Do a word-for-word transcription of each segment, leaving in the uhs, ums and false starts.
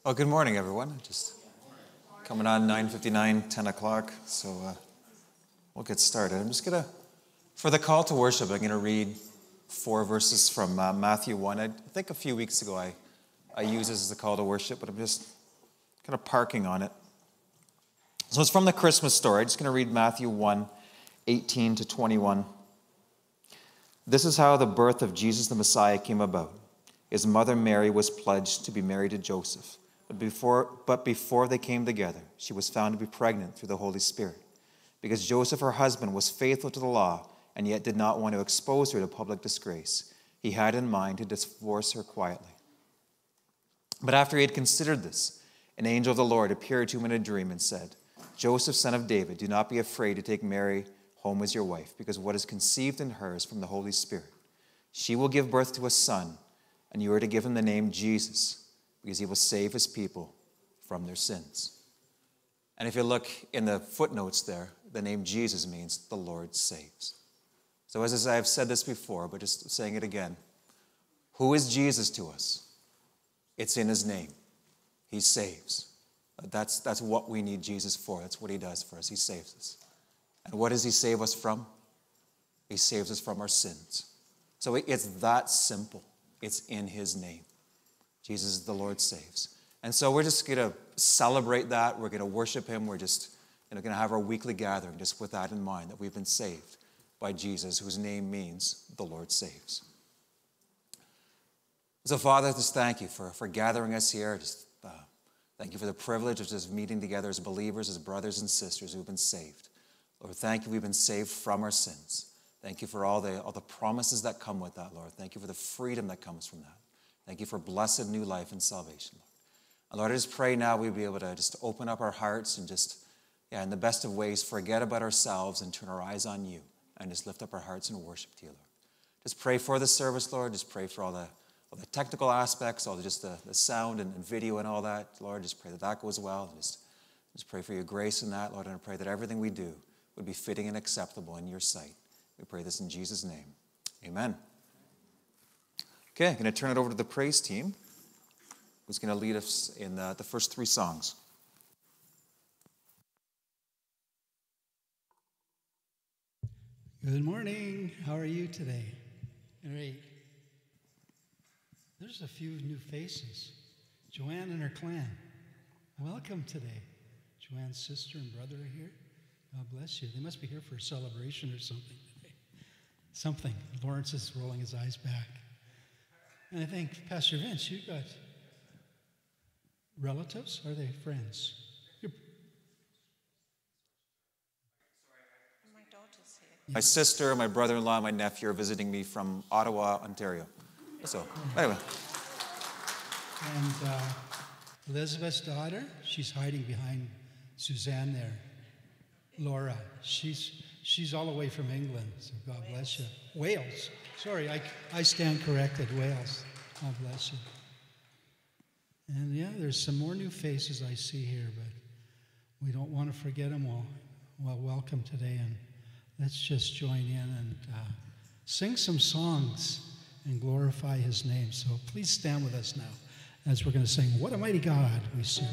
Well, good morning, everyone. Just coming on nine fifty-nine, ten o'clock, so uh, we'll get started. I'm just going to, for the call to worship, I'm going to read four verses from uh, Matthew one. I think a few weeks ago I, I used this as a call to worship, but I'm just kind of parking on it. So it's from the Christmas story. I'm just going to read Matthew one, eighteen to twenty-one. This is how the birth of Jesus the Messiah came about. His mother Mary was pledged to be married to Joseph. But before, but before they came together, she was found to be pregnant through the Holy Spirit. Because Joseph, her husband, was faithful to the law and yet did not want to expose her to public disgrace, he had in mind to divorce her quietly. But after he had considered this, an angel of the Lord appeared to him in a dream and said, Joseph, son of David, do not be afraid to take Mary home as your wife, because what is conceived in her is from the Holy Spirit. She will give birth to a son, and you are to give him the name Jesus, because he will save his people from their sins. And if you look in the footnotes there, the name Jesus means the Lord saves. So as I've said this before, but just saying it again, who is Jesus to us? It's in his name. He saves. That's, that's what we need Jesus for. That's what he does for us. He saves us. And what does he save us from? He saves us from our sins. So it's that simple. It's in his name. Jesus is the Lord saves. And so we're just going to celebrate that. We're going to worship him. We're just you know, going to have our weekly gathering just with that in mind, that we've been saved by Jesus, whose name means the Lord saves. So Father, just thank you for, for gathering us here. Just uh, thank you for the privilege of just meeting together as believers, as brothers and sisters who've been saved. Lord, thank you we've been saved from our sins. Thank you for all the, all the promises that come with that, Lord. Thank you for the freedom that comes from that. Thank you for blessed new life and salvation, Lord. And Lord, I just pray now we'll be able to just open up our hearts and just, yeah, in the best of ways, forget about ourselves and turn our eyes on you and just lift up our hearts and worship to you, Lord. Just pray for the service, Lord. Just pray for all the, all the technical aspects, all the, just the, the sound and, and video and all that, Lord. Just pray that that goes well. And just, just pray for your grace in that, Lord, and I pray that everything we do would be fitting and acceptable in your sight. We pray this in Jesus' name. Amen. Okay, I'm going to turn it over to the praise team, who's going to lead us in the, the first three songs. Good morning. How are you today? Great. There's a few new faces. Joanne and her clan. Welcome today. Joanne's sister and brother are here. God bless you. They must be here for a celebration or something today. Something. Lawrence is rolling his eyes back. And I think, Pastor Vince, you got relatives? Are they friends? You're... My daughter's here. My sister, my brother-in-law, my nephew are visiting me from Ottawa, Ontario. So, anyway. And uh, Elizabeth's daughter, she's hiding behind Suzanne there. Laura, she's she's all the way from England, so God Wales. Bless you. Wales. Sorry, I, I stand corrected. Wales. God bless you. And yeah, there's some more new faces I see here, but we don't want to forget them all. Well, welcome today, and let's just join in and uh, sing some songs and glorify his name. So please stand with us now as we're going to sing, What a Mighty God We Serve.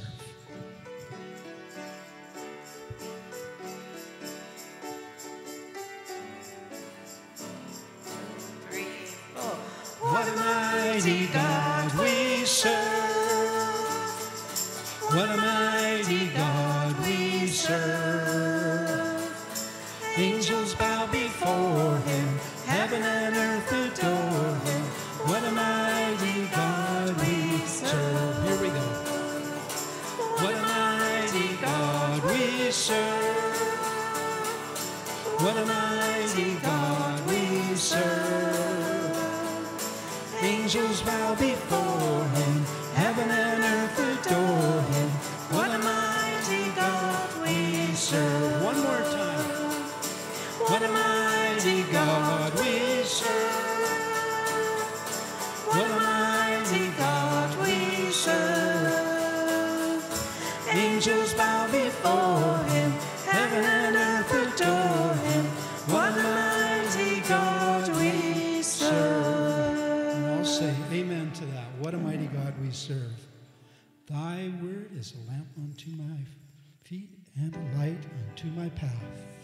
What a mighty God we serve. What a mighty God we serve. Angels bow before him. Heaven and earth adore him. What a mighty God we serve. Here we go. What a mighty God we serve. What a mighty God we serve. Angels bow before him, heaven and earth adore him. What a mighty God we serve. One more time. What a mighty God we serve. What a mighty God we serve. Angels bow before him, heaven and earth adore him. What a mighty God we serve. Say amen to that. What a mighty God we serve. Thy word is a lamp unto my feet and a light unto my path.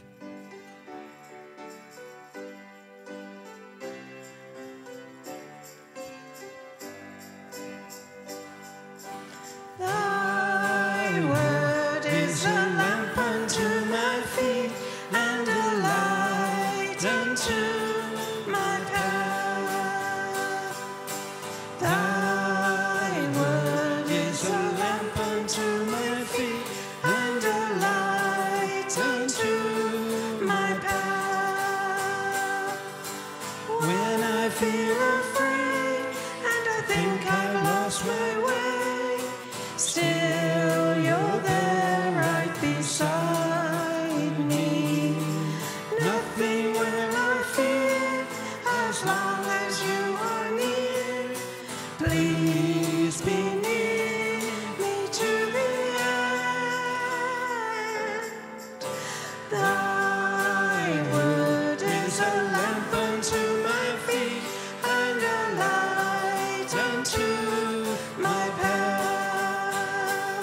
Thy word is a lamp unto my feet and a light unto my path. Thy word is a lamp unto my feet and a light unto my path. When I feel afraid and I think I've lost my way, still you're there right beside me. Nothing will I fear as long as you are near. Please be near me to the end. Thy word is a lamp unto my feet and a light unto my path.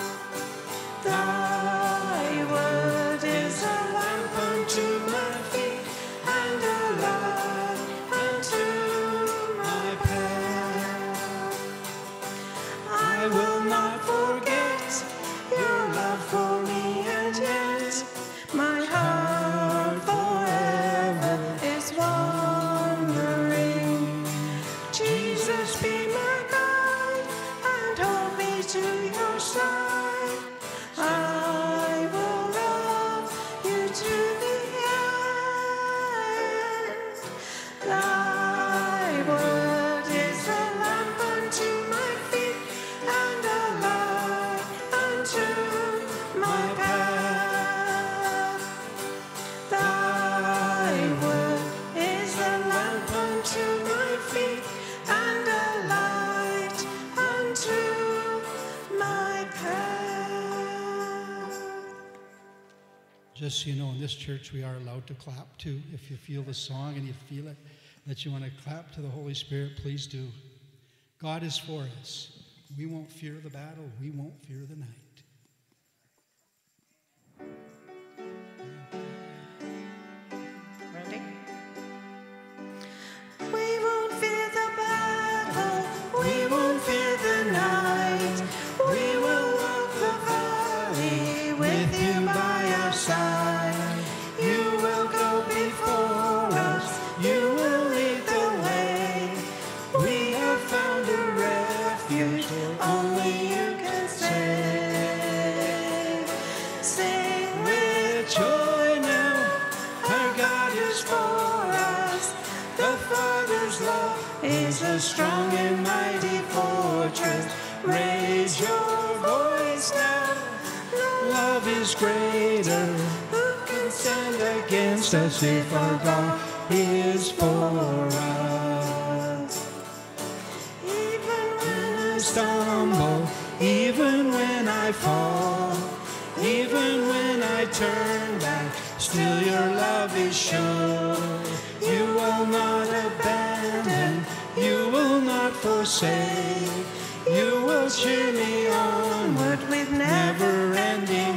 Thy word is a lamp unto my feet and a light unto my path. I will not forget your love for me, and yet my heart forever is wandering. Jesus, be my guide and hold me to your side. I will love you to the end. Thy word is a lamp unto my feet and a light unto my path. Thy word is a lamp unto my feet and a light unto my path. Just so you know, in this church we are allowed to clap too. If you feel the song and you feel it, that you want to clap to the Holy Spirit, please do. God is for us. We won't fear the battle. We won't fear the night. Ready? We won't fear the battle, we won't fear the night. We will walk the valley with you by our side. You will go before us, you will lead the way. We have found a refuge, only you can save. Sing with joy now, our God is for us. The Father's love is a strong and mighty fortress. Raise your voice now, no love is greater. Who can stand against us if our God is for us? Even when I stumble, even when I fall, even when I turn back, still your love is sure. You will not abandon, you will not forsake. You will cheer me onward with never-ending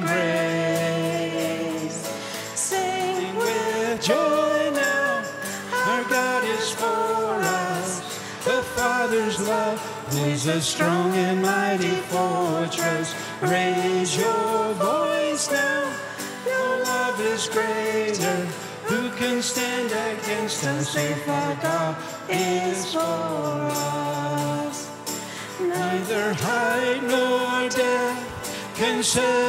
grace. Sing with joy now, our God is for us. The Father's love is a strong and mighty fortress. Raise your voice now, your love is greater. Who can stand against us if our God is for us? Neither height nor depth can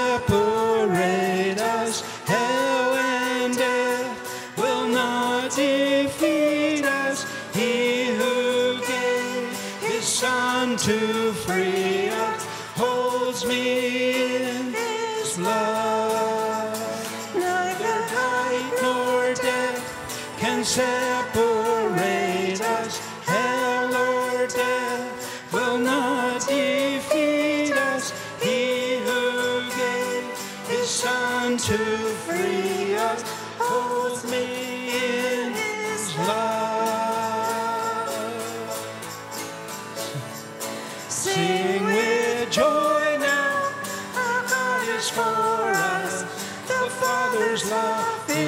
separate us. Hell and death will not defeat us. He who gave his Son to free us holds me in his love. Neither height nor depth can separate us. Hell or death will not defeat us. He who gave his Son to free us holds me in his love. Sing with joy now.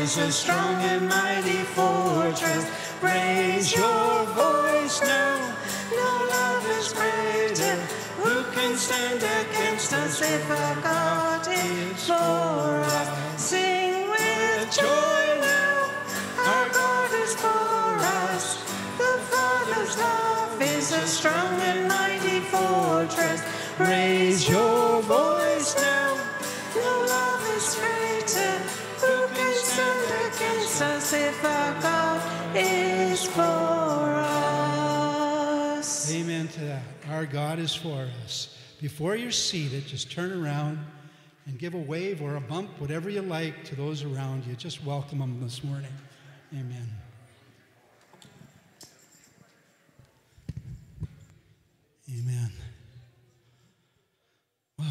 is a strong and mighty fortress. Raise your voice now. No love is greater. Who can stand against us if our God is for us? Sing with joy now. Our God is for us. The Father's love is a strong and mighty fortress. Raise your voice now. No love is greater. Who can stand against us if our God is for us? Amen to that. Our God is for us. Before you're seated, just turn around and give a wave or a bump, whatever you like, to those around you. Just welcome them this morning. Amen. Amen. Wow.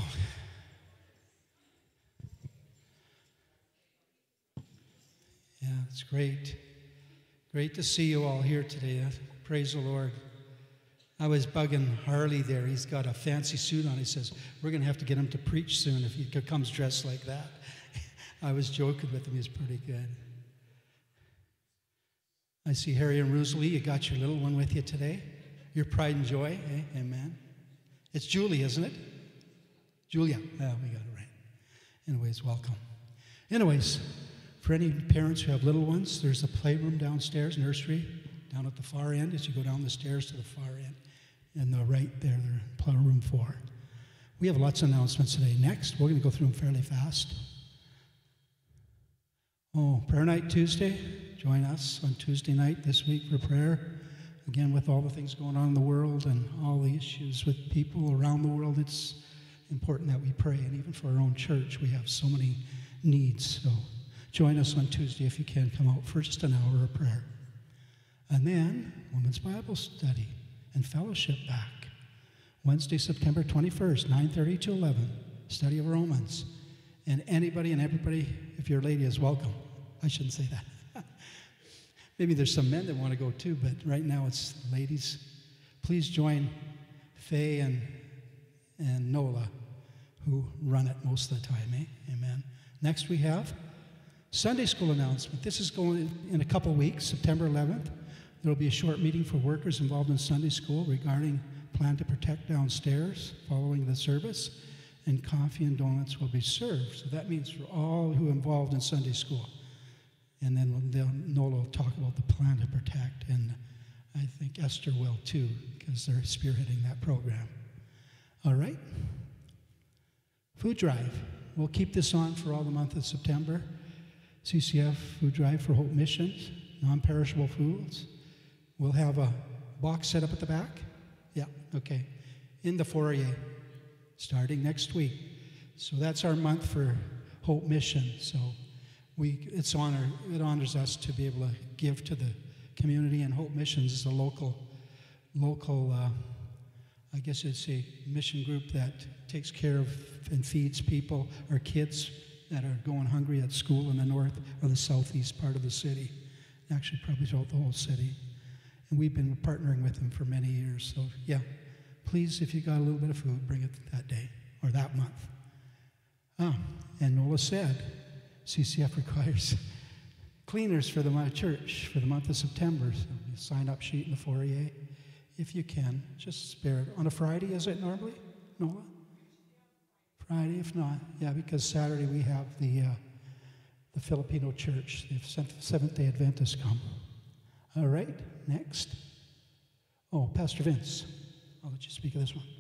Yeah, it's great. Great to see you all here today. Praise the Lord. I was bugging Harley there. He's got a fancy suit on. He says, we're going to have to get him to preach soon if he comes dressed like that. I was joking with him. He's pretty good. I see Harry and Rosalie. You got your little one with you today. Your pride and joy. Eh? Amen. It's Julie, isn't it? Julia. Yeah, we got it right. Anyways, welcome. Anyways, for any parents who have little ones, there's a playroom downstairs, nursery, down at the far end as you go down the stairs to the far end. And the right there, there, playroom four. We have lots of announcements today. Next, we're going to go through them fairly fast. Oh, prayer night Tuesday. Join us on Tuesday night this week for prayer. Again, with all the things going on in the world and all the issues with people around the world, it's important that we pray. And even for our own church, we have so many needs. So join us on Tuesday if you can. Come out for just an hour of prayer. And then, Women's Bible Study and Fellowship back. Wednesday, September twenty-first, nine thirty to eleven, study of Romans. And anybody and everybody, if you're a lady, is welcome. I shouldn't say that. Maybe there's some men that want to go too, but right now it's ladies. Please join Faye and, and Nola, who run it most of the time, eh? Amen. Next we have Sunday school announcement. This is going in a couple weeks, September eleventh. There will be a short meeting for workers involved in Sunday school regarding plan to protect downstairs following the service, and coffee and donuts will be served. So that means for all who are involved in Sunday school. And then Nola will talk about the plan to protect, and I think Esther will too, because they're spearheading that program. All right. Food drive. We'll keep this on for all the month of September. C C F Food Drive for Hope Missions, non-perishable foods. We'll have a box set up at the back. Yeah, okay. In the foyer, starting next week. So that's our month for Hope Mission. So we, it's honor, it honors us to be able to give to the community, and Hope Missions is a local, local, uh, I guess it's a mission group that takes care of and feeds people or kids that are going hungry at school in the north or the southeast part of the city. Actually, probably throughout the whole city. And we've been partnering with them for many years. So, yeah, please, if you got a little bit of food, bring it that day or that month. Oh, and Nola said, C C F requires cleaners for the my church for the month of September. So, sign up sheet in the foyer. If you can, just spare it. On a Friday, is it normally, Nola? Friday, if not. Yeah, because Saturday we have the uh, the Filipino church, the Seventh-day Adventists come. All right, next. Oh, Pastor Vince. I'll let you speak of this one.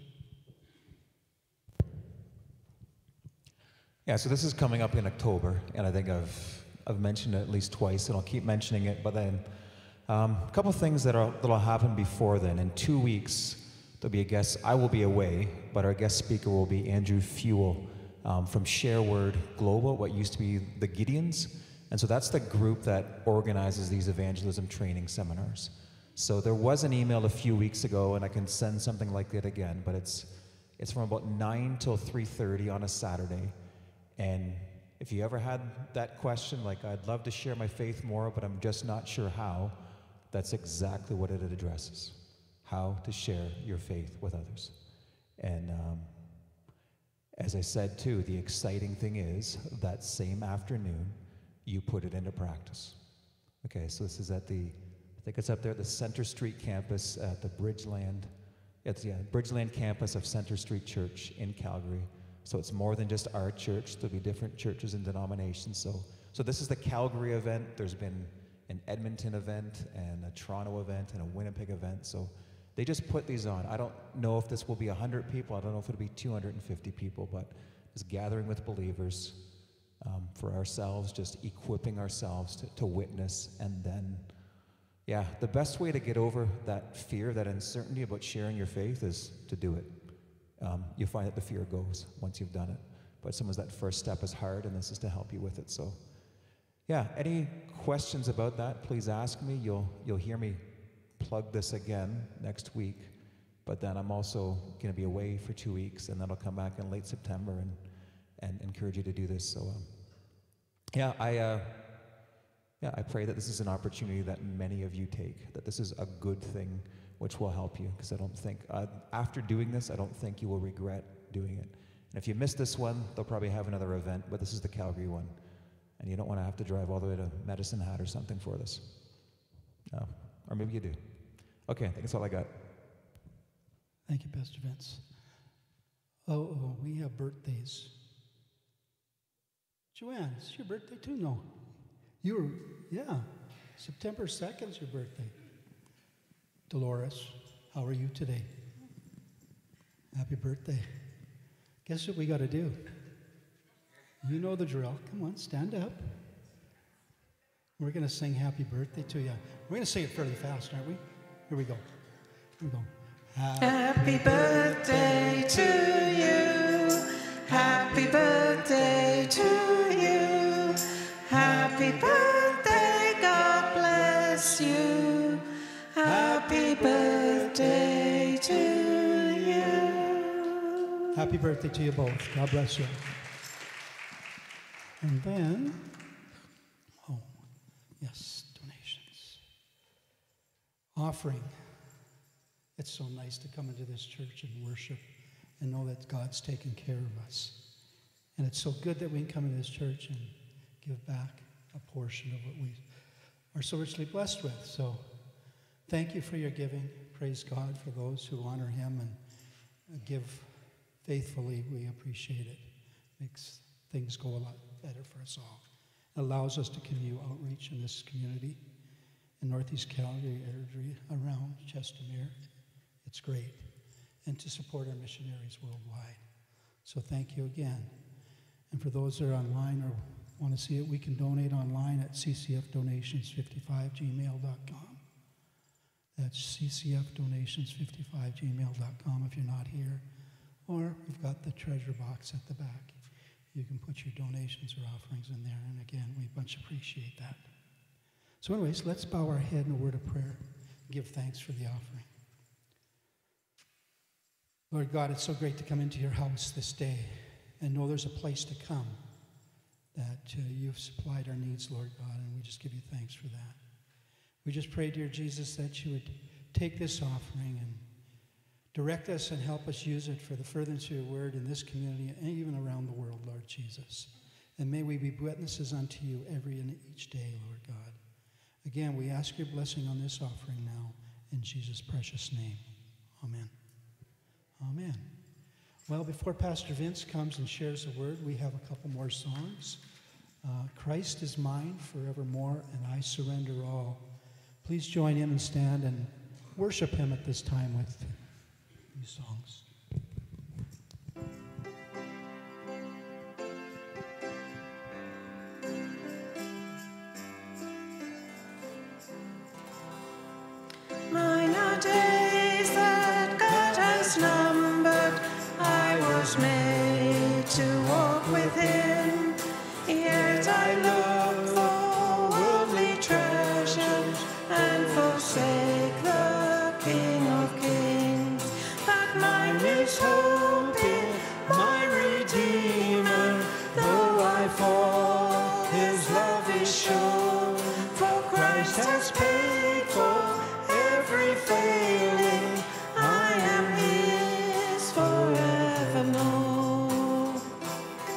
Yeah, so this is coming up in October, and I think I've I've mentioned it at least twice, and I'll keep mentioning it, but then um, a couple things that are that'll happen before then. In two weeks, there'll be a guest. I will be away, but our guest speaker will be Andrew Fuel um, from Share Word Global, what used to be the Gideons. And so that's the group that organizes these evangelism training seminars. So there was an email a few weeks ago, and I can send something like that again, but it's it's from about nine till three thirty on a Saturday. And if you ever had that question, like, I'd love to share my faith more, but I'm just not sure how, that's exactly what it addresses. How to share your faith with others. And um, as I said too, the exciting thing is that same afternoon, you put it into practice. Okay, so this is at the, I think it's up there, the Center Street campus at the Bridgeland, it's, yeah, Bridgeland campus of Center Street Church in Calgary. So it's more than just our church. There'll be different churches and denominations. So, so this is the Calgary event. There's been an Edmonton event and a Toronto event and a Winnipeg event. So they just put these on. I don't know if this will be one hundred people. I don't know if it'll be two hundred fifty people, but just gathering with believers um, for ourselves, just equipping ourselves to, to witness. And then, yeah, the best way to get over that fear, that uncertainty about sharing your faith is to do it. Um, you find that the fear goes once you've done it. But sometimes that first step is hard, and this is to help you with it. So, yeah, any questions about that, please ask me. You'll, you'll hear me plug this again next week. But then I'm also going to be away for two weeks, and then I'll come back in late September and, and encourage you to do this. So, um, yeah, I, uh, yeah, I pray that this is an opportunity that many of you take, that this is a good thing which will help you, because I don't think, uh, after doing this, I don't think you will regret doing it. And if you miss this one, they'll probably have another event, but this is the Calgary one. And you don't want to have to drive all the way to Medicine Hat or something for this. No. Or maybe you do. Okay, I think that's all I got. Thank you, Pastor Vince. Oh, oh, we have birthdays. Joanne, it's your birthday too? No. You were, yeah. September second is your birthday. Dolores, how are you today? Happy birthday. Guess what we got to do? You know the drill. Come on, stand up. We're going to sing happy birthday to you. We're going to sing it fairly fast, aren't we? Here we go. Here we go. Happy birthday to you. Happy birthday to you. Happy birthday, God bless you. Happy birthday to you. Happy birthday to you both. God bless you. And then, oh, yes, donations. Offering. It's so nice to come into this church and worship and know that God's taking care of us. And it's so good that we can come into this church and give back a portion of what we are so richly blessed with. So thank you for your giving. Praise God for those who honor him and give faithfully. We appreciate it. Makes things go a lot better for us all. It allows us to continue outreach in this community in Northeast Calgary area, around Chestermere. It's great. And to support our missionaries worldwide. So thank you again. And for those that are online or want to see it, we can donate online at c c f donations fifty-five gmail dot com. That's c c f donations fifty-five gmail dot com if you're not here. Or we've got the treasure box at the back. You can put your donations or offerings in there. And again, we much appreciate that. So anyways, let's bow our head in a word of prayer. Give thanks for the offering. Lord God, it's so great to come into your house this day and know there's a place to come, that uh, you've supplied our needs, Lord God, and we just give you thanks for that. We just pray, dear Jesus, that you would take this offering and direct us and help us use it for the furtherance of your word in this community and even around the world, Lord Jesus. And may we be witnesses unto you every and each day, Lord God. Again, we ask your blessing on this offering now in Jesus' precious name. Amen. Amen. Well, before Pastor Vince comes and shares the word, we have a couple more songs. Uh, Christ is mine forevermore, and I surrender all. Please join in and stand and worship him at this time with these songs. Mine are days that God has numbered. I was made to walk with him. Yet I look for worldly treasures and forsake the King of Kings. But mine is hope in my Redeemer. Though I fall, his love is sure. For Christ has paid for every failing. I am his forevermore.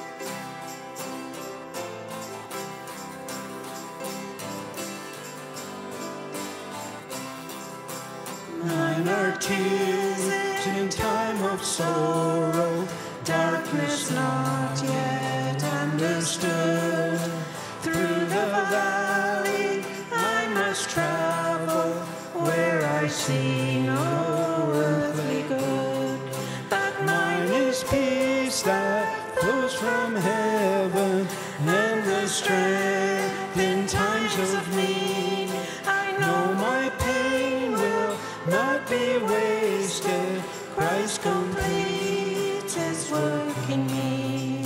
tears in time of sorrow, darkness not yet understood. Through the valley I must travel, where I see no earthly good. But mine is peace that flows from heaven, and the strength in times of need. I know my pain will not be wasted. Christ completes his work in me.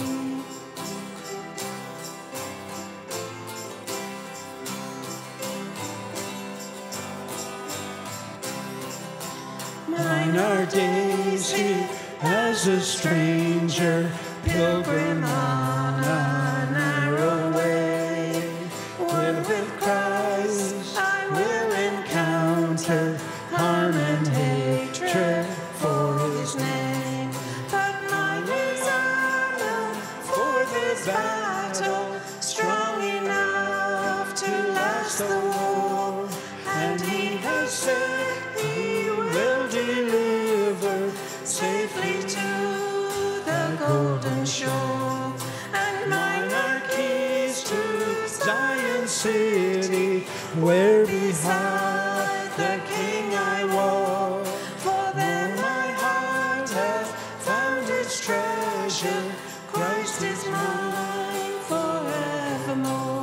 Mine are days here as a stranger, pilgrim on a narrow way. Where with Christ I will encounter harm and hatred for his name. But mine is armor for this battle, strong enough to last the war. And he has said he will deliver safely to the golden shore. And mine are keys to Zion city, where beside the King I walk. For then my heart has found its treasure. Christ is mine forevermore.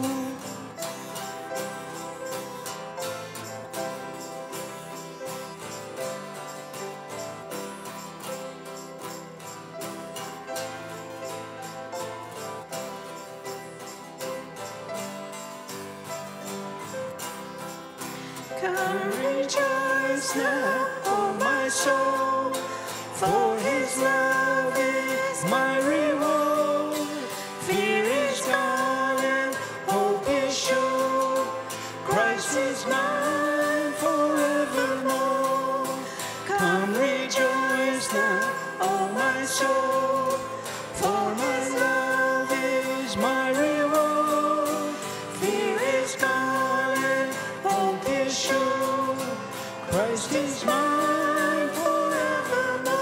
Come rejoice now, oh my soul, for his love is my reward. Fear is gone and hope is sure. Christ is mine forevermore. Come rejoice now, oh my soul, for my love is my reward. Fear is gone and hope is sure. Christ is mine forevermore.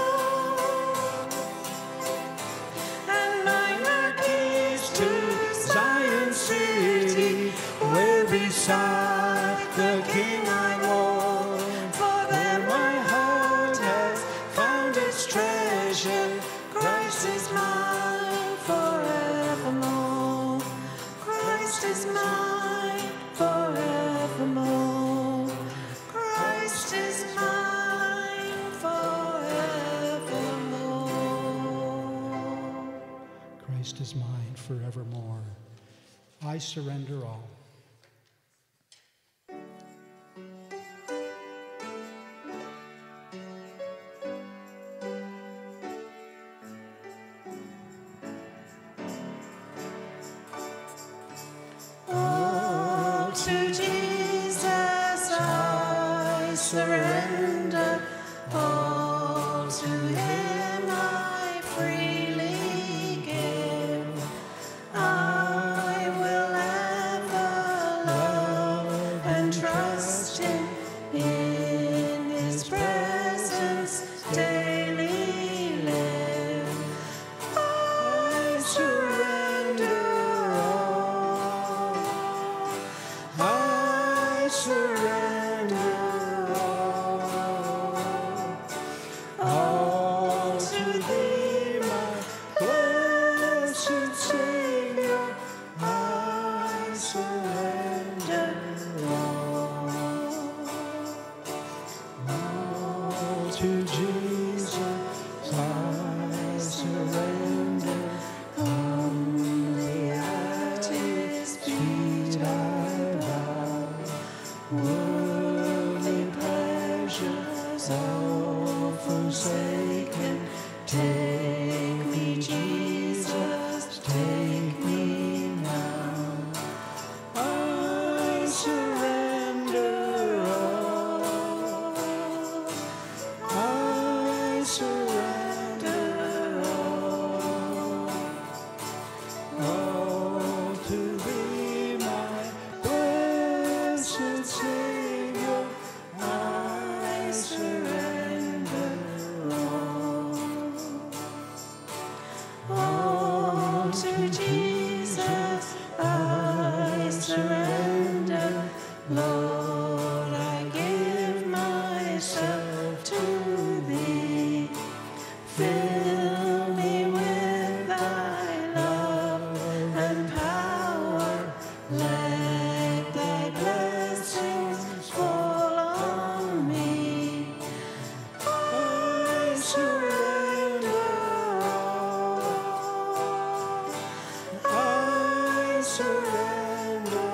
And mine are keys to Zion city, where beside the King I walk. For there my heart has found its treasure. Christ is mine forevermore. Christ is mine forevermore. Christ is mine forevermore. Christ is mine forevermore. I surrender all. All to Jesus I surrender. All to him I freely give. I will ever love and trust him, in his presence daily live. I surrender all. I surrender all. All to thee, my blessed Savior. I surrender all. All to Jesus I surrender. Humbly at his feet I bow. Worldly pleasures all forsaken. Take me, Jesus, take me now. I surrender all. I surrender all. All to thee, my blessed Savior, I surrender. myself to thee. Fill me with thy love and power. Let thy blessings fall on me. I surrender all. I surrender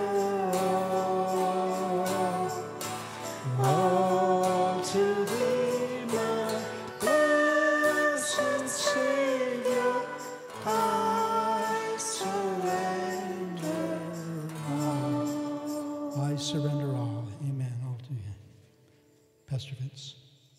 all. All to thee, my blessed Savior. I surrender all. I surrender all. Amen. All to you. Pastor Vince.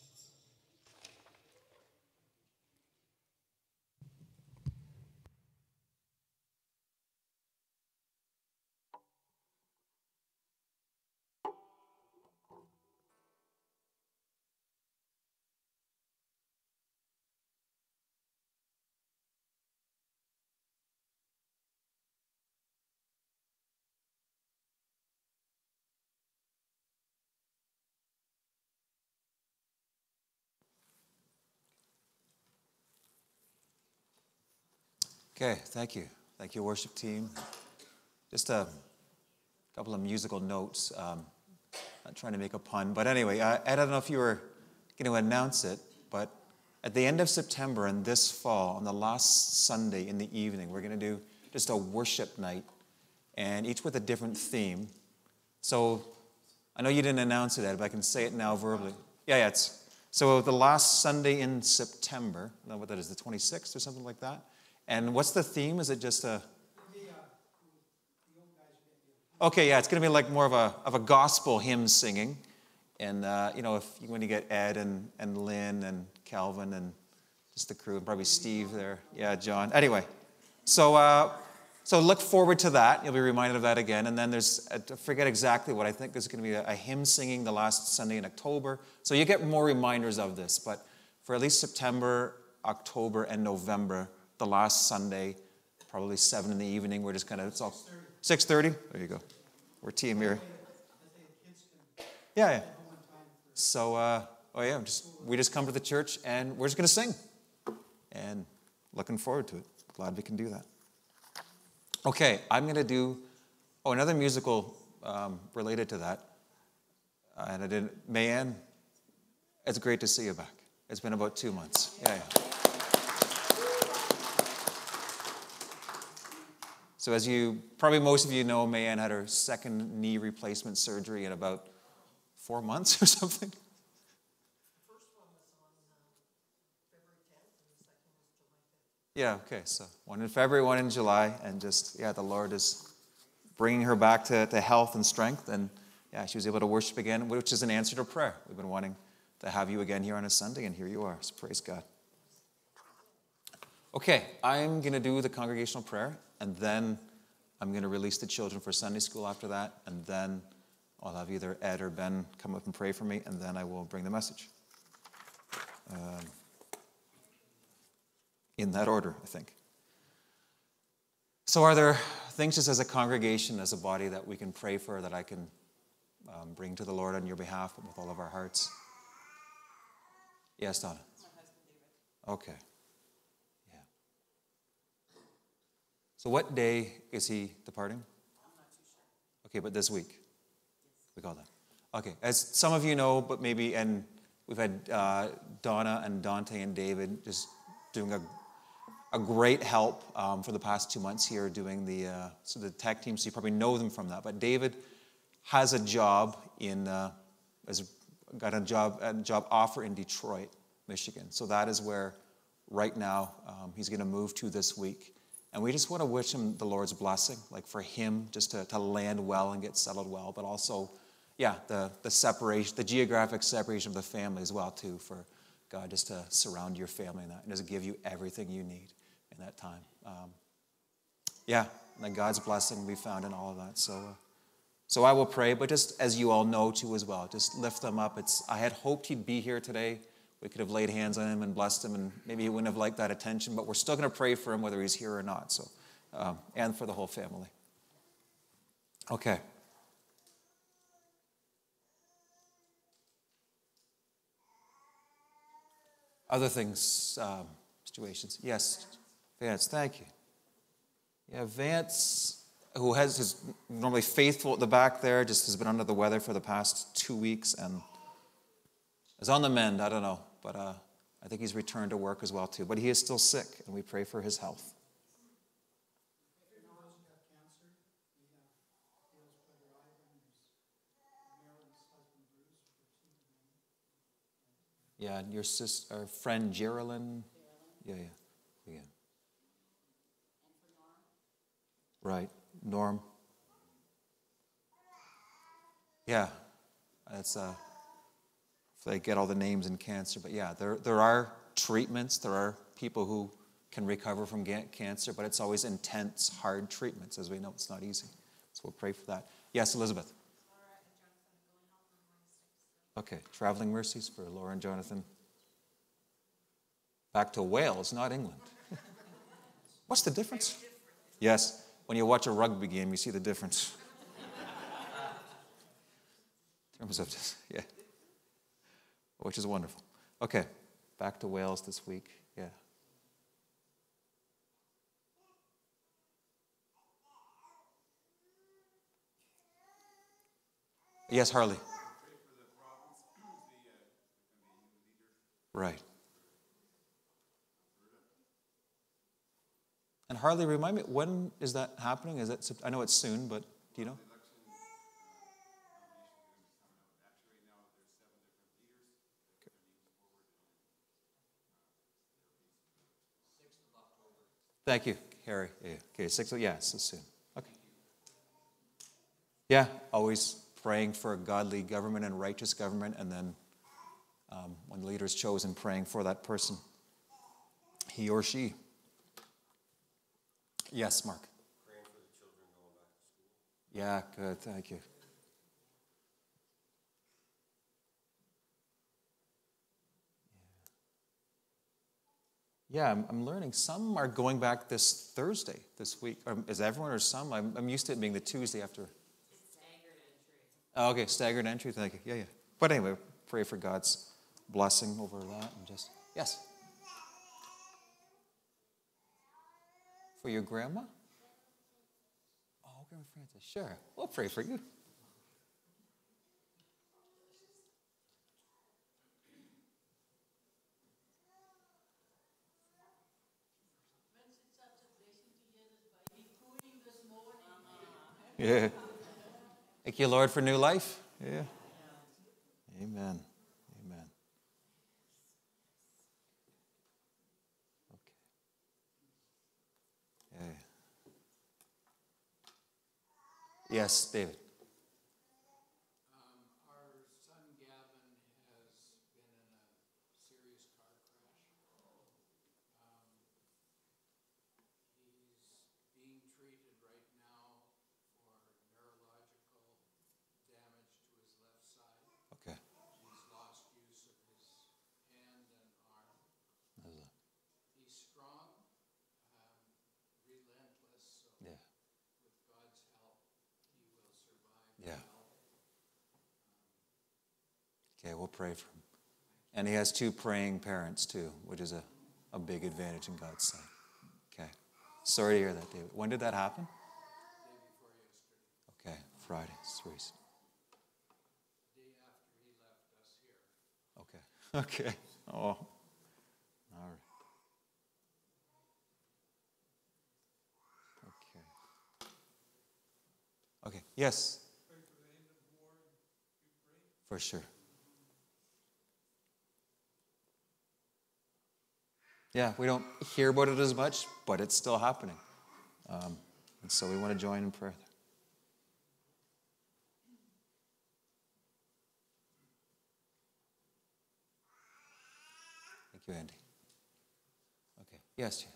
Okay, thank you. Thank you, worship team. Just a couple of musical notes. Um, not trying to make a pun, but anyway, I, I don't know if you were going to announce it, but at the end of September and this fall, on the last Sunday in the evening, we're going to do just a worship night, and each with a different theme. So I know you didn't announce it, Ed, but I can say it now verbally. Yeah, yeah. It's, so the last Sunday in September, I don't know what that is, the twenty-sixth or something like that. And what's the theme? Is it just a... Okay, yeah, it's going to be like more of a of a gospel hymn singing. And, uh, you know, if you want to get Ed and, and Lynn and Calvin and just the crew, and probably Steve there. Yeah, John. Anyway, so uh, so look forward to that. You'll be reminded of that again. And then there's, I forget exactly what, I think there's going to be a, a hymn singing the last Sunday in October. So you get more reminders of this. But for at least September, October, and November, the last Sunday, probably seven in the evening, we're just kind of, it's all six thirty. There you go. We're team here. Yeah, yeah. So, uh, oh yeah, just we just come to the church and we're just going to sing. And looking forward to it. Glad we can do that. Okay, I'm going to do, oh, another musical um, related to that. Uh, and I didn't, Mayanne, it's great to see you back. It's been about two months. Yeah, yeah. So as you, probably most of you know, Mayanne had her second knee replacement surgery in about four months or something. The first one was on uh, February tenth, and the second was July fifth. Yeah, okay, so one in February, one in July, and just, yeah, the Lord is bringing her back to, to health and strength, and yeah, she was able to worship again, which is an answer to prayer. We've been wanting to have you again here on a Sunday, and here you are, so praise God. Okay, I'm going to do the congregational prayer, and then I'm going to release the children for Sunday school after that, and then I'll have either Ed or Ben come up and pray for me, and then I will bring the message. Um, in that order, I think. So are there things just as a congregation, as a body, that we can pray for, that I can um, bring to the Lord on your behalf with all of our hearts? Yes, Donna? My husband, David. Okay. Yeah. So what day is he departing? I'm not too sure. Okay, but this week? We got that. Okay, as some of you know, but maybe, and we've had uh, Donna and Dante and David just doing a, a great help um, for the past two months here doing the, uh, so the tech team, so you probably know them from that. But David has a job in, uh, has got a job, a job offer in Detroit, Michigan. So that is where right now um, he's going to move to this week. And we just want to wish him the Lord's blessing, like for him just to, to land well and get settled well, but also, yeah, the, the separation, the geographic separation of the family as well, too, for God just to surround your family in that and just give you everything you need in that time. Um, yeah, and then God's blessing we found in all of that. So, uh, so I will pray, but just as you all know, too, as well, just lift them up. It's I had hoped he'd be here today. We could have laid hands on him and blessed him, and maybe he wouldn't have liked that attention, but we're still going to pray for him whether he's here or not, so, um, and for the whole family. Okay. Other things, um, situations. Yes, Vance, thank you. Yeah, Vance, who has is normally faithful at the back there, just has been under the weather for the past two weeks and is on the mend. I don't know, but uh, I think he's returned to work as well too. But he is still sick, and we pray for his health. Yeah, and your sister, our friend Geraldine. Yeah, yeah, yeah. Right, Norm. Yeah, that's uh, if they get all the names in cancer, but yeah, there there are treatments. There are people who can recover from ga- cancer, but it's always intense, hard treatments. As we know, it's not easy. So we'll pray for that. Yes, Elizabeth. Okay, traveling mercies for Laura and Jonathan. Back to Wales, not England. What's the difference? Yes, when you watch a rugby game, you see the difference. In terms of just, yeah. Which is wonderful. Okay, back to Wales this week. Yeah. Yes, Harley. Right. And Harley, remind me, when is that happening? Is it? I know it's soon, but do you know? Thank you, Harry. Yeah. Okay, six. Yeah, so soon. Okay. Yeah, always praying for a godly government and righteous government, and then um, when the leader is chosen, praying for that person, he or she. Yes, Mark. Praying for the children going back to school. Yeah, good. Thank you. Yeah, I'm, I'm learning. Some are going back this Thursday, this week. Or is everyone or some? I'm, I'm used to it being the Tuesday after. Staggered entry. Oh, okay, staggered entry. Thank you. Yeah, yeah. But anyway, pray for God's blessing over that and just, yes. For your grandma? Oh, Grandma Francis. Sure. We'll pray for you. Yeah. Thank you, Lord, for new life. Yeah. Amen. Amen. Okay. Yeah. Yes, David. Um, our son Gavin has been in a serious car crash. Um, he's being treated right now for neurological damage to his left side. Okay. He's lost use of his hand and arm. He's strong, um, relentless, so Yeah. with God's help, he will survive. Yeah. Well. Okay, we'll pray for him. And he has two praying parents, too, which is a, a big advantage in God's sight. Okay. Sorry to hear that, David. When did that happen? Day before yesterday. Okay, Friday. Sweet. Day after he left us here. Okay. Okay. Oh. All right. Okay. Okay. Yes. For sure. Yeah, we don't hear about it as much, but it's still happening. Um, and so we want to join in prayer. Thank you, Andy. Okay. Yes, Chance.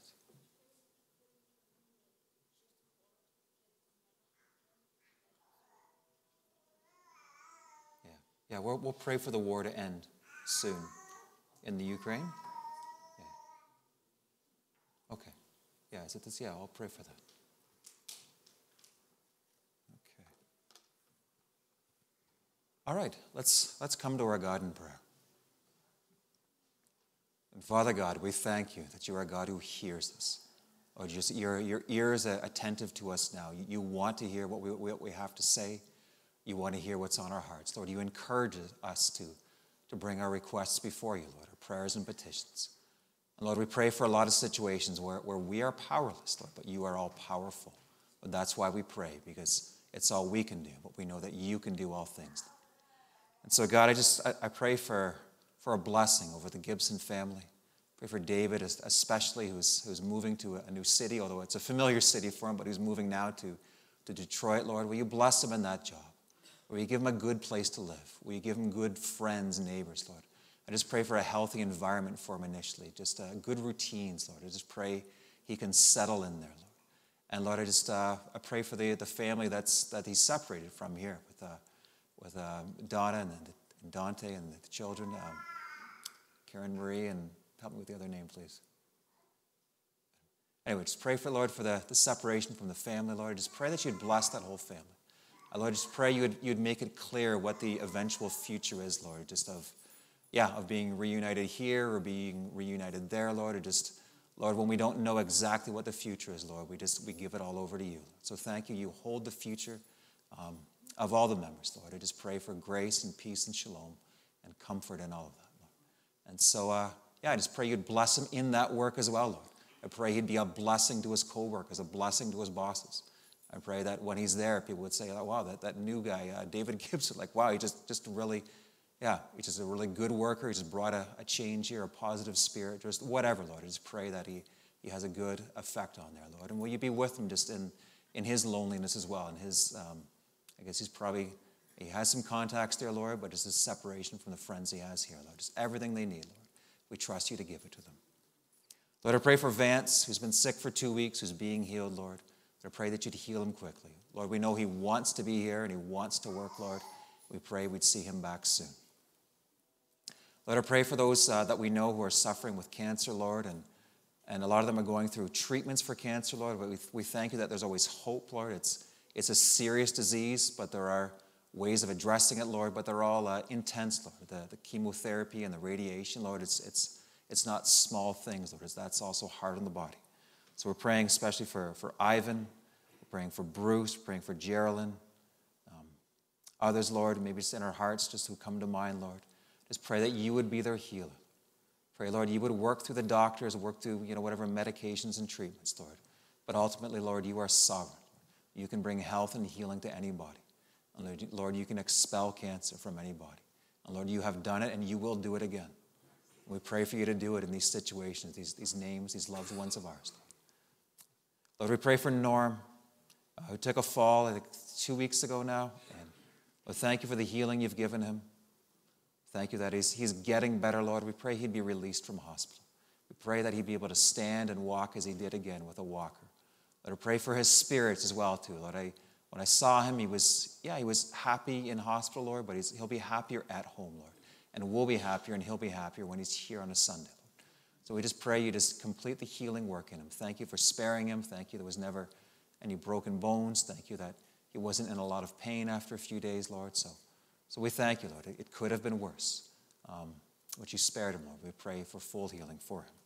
Yeah. Yeah, we'll, we'll pray for the war to end soon in the Ukraine. Yeah. Okay. Yeah, is it this? Yeah, I'll pray for that. Okay. All right, let's let's come to our God in prayer. And Father God, we thank you that you are a God who hears us. Lord, just your, your ears are attentive to us now. You, you want to hear what we, what we have to say. You want to hear what's on our hearts. Lord, you encourage us to, to bring our requests before you, Lord, our prayers and petitions. And Lord, we pray for a lot of situations where, where we are powerless, Lord, but you are all powerful. But that's why we pray, because it's all we can do, but we know that you can do all things. And so, God, I just I, I pray for, for a blessing over the Gibson family. Pray for David, especially, who's, who's moving to a new city, although it's a familiar city for him, but who's moving now to, to Detroit, Lord. Will you bless him in that job? Will you give him a good place to live? Will you give him good friends and neighbors, Lord? I just pray for a healthy environment for him initially, just uh, good routines, Lord. I just pray he can settle in there, Lord. And Lord, I just uh, I pray for the, the family that's that he's separated from here with uh, with uh, Donna and, and Dante and the children, um, Karen Marie, and help me with the other name, please. Anyway, just pray for, Lord, for the, the separation from the family, Lord. Just pray that you'd bless that whole family. Uh, Lord, just pray you'd, you'd make it clear what the eventual future is, Lord, just of, yeah, of being reunited here or being reunited there, Lord, or just, Lord, when we don't know exactly what the future is, Lord, we just, we give it all over to you. So thank you. You hold the future um, of all the members, Lord. I just pray for grace and peace and shalom and comfort in all of that, Lord. And so, uh, yeah, I just pray you'd bless him in that work as well, Lord. I pray he'd be a blessing to his co-workers, a blessing to his bosses. I pray that when he's there, people would say, oh, wow, that, that new guy, uh, David Gibson, like, wow, he just, just really, yeah, he's just a really good worker. He just brought a, a change here, a positive spirit, just whatever, Lord. I just pray that he, he has a good effect on there, Lord. And will you be with him just in, in his loneliness as well, in his, um, I guess he's probably, he has some contacts there, Lord, but just his separation from the friends he has here, Lord. Just everything they need, Lord. We trust you to give it to them. Lord, I pray for Vance, who's been sick for two weeks, who's being healed, Lord. I pray that you'd heal him quickly. Lord, we know he wants to be here and he wants to work, Lord. We pray we'd see him back soon. Lord, I pray for those uh, that we know who are suffering with cancer, Lord, and, and a lot of them are going through treatments for cancer, Lord, but we, we thank you that there's always hope, Lord. It's, it's a serious disease, but there are ways of addressing it, Lord, but they're all uh, intense, Lord. The, the chemotherapy and the radiation, Lord, it's, it's, it's not small things, Lord. It's, that's also hard on the body. So we're praying especially for, for Ivan, we're praying for Bruce, we're praying for Geraldine, um, others, Lord, maybe just in our hearts, just who come to mind, Lord. Just pray that you would be their healer. Pray, Lord, you would work through the doctors, work through, you know, whatever medications and treatments, Lord. But ultimately, Lord, you are sovereign. You can bring health and healing to anybody. And Lord, Lord, you can expel cancer from anybody. And Lord, you have done it and you will do it again. And we pray for you to do it in these situations, these, these names, these loved ones of ours, Lord. Lord, we pray for Norm, uh, who took a fall, I think, two weeks ago now. And Lord, thank you for the healing you've given him. Thank you that he's, he's getting better, Lord. We pray he'd be released from hospital. We pray that he'd be able to stand and walk as he did again with a walker. Lord, I pray for his spirits as well, too. Lord, I, when I saw him, he was, yeah, he was happy in hospital, Lord, but he's, he'll be happier at home, Lord. And we'll be happier and he'll be happier when he's here on a Sunday. So we just pray you just complete the healing work in him. Thank you for sparing him. Thank you there was never any broken bones. Thank you that he wasn't in a lot of pain after a few days, Lord. So, so we thank you, Lord. It, it could have been worse, um, but you spared him, Lord. We pray for full healing for him.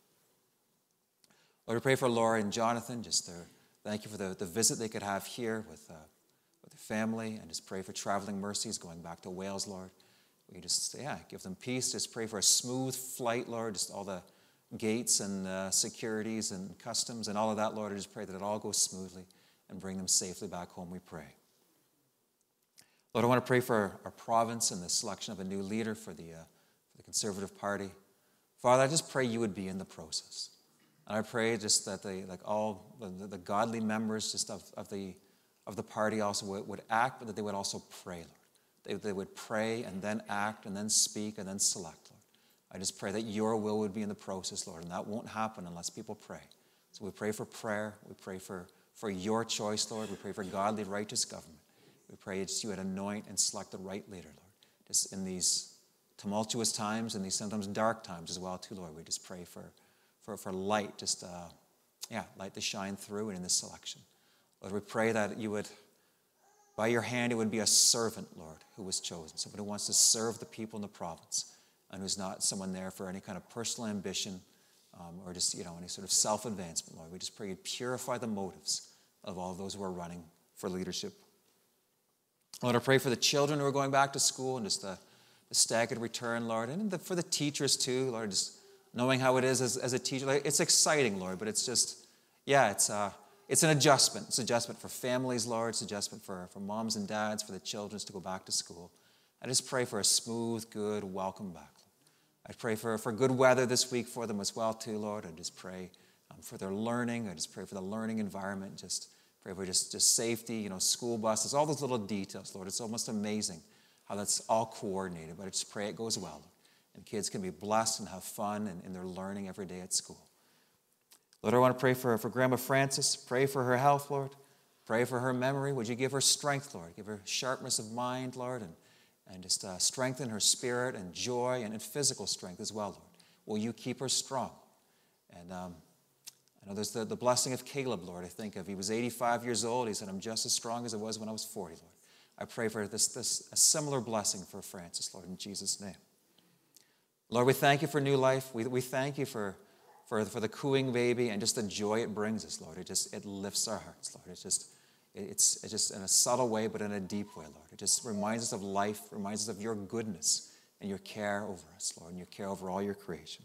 Lord, we pray for Laura and Jonathan. Just their, thank you for the, the visit they could have here with, uh, with their family, and just pray for traveling mercies going back to Wales, Lord. We just, yeah, give them peace. Just pray for a smooth flight, Lord. Just all the gates and uh, securities and customs and all of that, Lord. I just pray that it all goes smoothly and bring them safely back home, we pray. Lord, I want to pray for our province and the selection of a new leader for the, uh, for the Conservative Party. Father, I just pray you would be in the process. And I pray just that they, like all the, the godly members just of, of, the, of the party also would, would act, but that they would also pray, Lord. They, they would pray and then act and then speak and then select, Lord. I just pray that your will would be in the process, Lord, and that won't happen unless people pray. So we pray for prayer. We pray for, for your choice, Lord. We pray for godly, righteous government. We pray that you would anoint and select the right leader, Lord. Just in these tumultuous times and these sometimes dark times as well, too, Lord. We just pray for, for, for light, just, uh, yeah, light to shine through and in this selection. Lord, we pray that you would, by your hand, it would be a servant, Lord, who was chosen, someone who wants to serve the people in the province. and who's not someone there for any kind of personal ambition um, or just, you know, any sort of self-advancement, Lord. We just pray you'd purify the motives of all those who are running for leadership. Lord, I pray for the children who are going back to school and just the, the staggered return, Lord, and the, for the teachers too, Lord, just knowing how it is as, as a teacher. Like, it's exciting, Lord, but it's just, yeah, it's uh, it's an adjustment. It's an adjustment for families, Lord. It's an adjustment for, for moms and dads, for the children to go back to school. I just pray for a smooth, good welcome back. I pray for, for good weather this week for them as well, too, Lord. I just pray um, for their learning. I just pray for the learning environment. Just pray for just, just safety, you know, school buses, all those little details, Lord. It's almost amazing how that's all coordinated, but I just pray it goes well, Lord. And kids can be blessed and have fun in, in their learning every day at school. Lord, I want to pray for, for Grandma Frances. Pray for her health, Lord. Pray for her memory. Would you give her strength, Lord? Give her sharpness of mind, Lord, and, and just uh, strengthen her spirit and joy and, and physical strength as well, Lord. Will you keep her strong? And um, I know there's the, the blessing of Caleb, Lord. I think of he was eighty-five years old. He said, I'm just as strong as I was when I was forty, Lord. I pray for this, this a similar blessing for Frances, Lord, in Jesus' name. Lord, we thank you for new life. We, we thank you for For, for the cooing baby and just the joy it brings us, Lord. It just, it lifts our hearts, Lord. It's just, it's, it's just in a subtle way, but in a deep way, Lord. It just reminds us of life, reminds us of your goodness and your care over us, Lord, and your care over all your creation.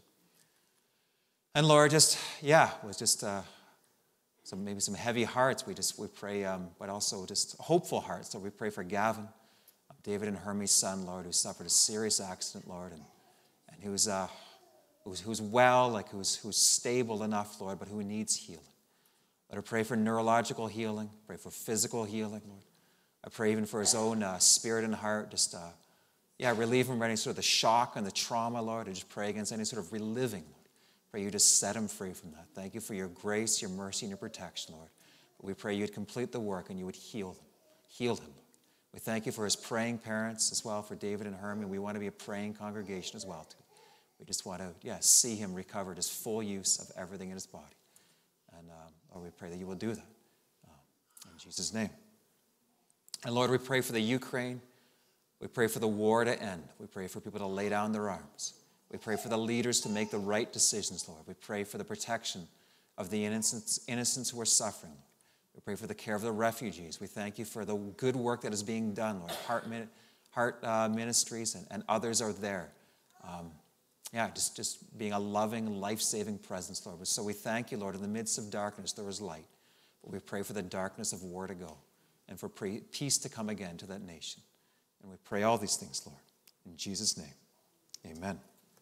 And Lord, just, yeah, it was just uh, some maybe some heavy hearts. We just, we pray, um, but also just hopeful hearts. So we pray for Gavin, David and Hermie's son, Lord, who suffered a serious accident, Lord, and, and he was, uh, Who's, who's well, like who's, who's stable enough, Lord, but who needs healing. Lord, I pray for neurological healing. Pray for physical healing, Lord. I pray even for his own uh, spirit and heart. Just, uh, yeah, relieve him from any sort of the shock and the trauma, Lord. I just pray against any sort of reliving, Lord. Pray you just set him free from that. Thank you for your grace, your mercy, and your protection, Lord. But we pray you'd complete the work and you would heal them. Heal him, Lord. We thank you for his praying parents as well, for David and Hermie. We want to be a praying congregation as well, too. We just want to, yeah, see him recovered his full use of everything in his body. And um, Lord, we pray that you will do that um, in Jesus' name. And Lord, we pray for the Ukraine. We pray for the war to end. We pray for people to lay down their arms. We pray for the leaders to make the right decisions, Lord. We pray for the protection of the innocents, innocents who are suffering, Lord. We pray for the care of the refugees. We thank you for the good work that is being done, Lord. Heart, heart uh, ministries and, and others are there. Um, Yeah, just, just being a loving, life-saving presence, Lord. So we thank you, Lord. In the midst of darkness, there is light. But we pray for the darkness of war to go and for pre- peace to come again to that nation. And we pray all these things, Lord. In Jesus' name, amen.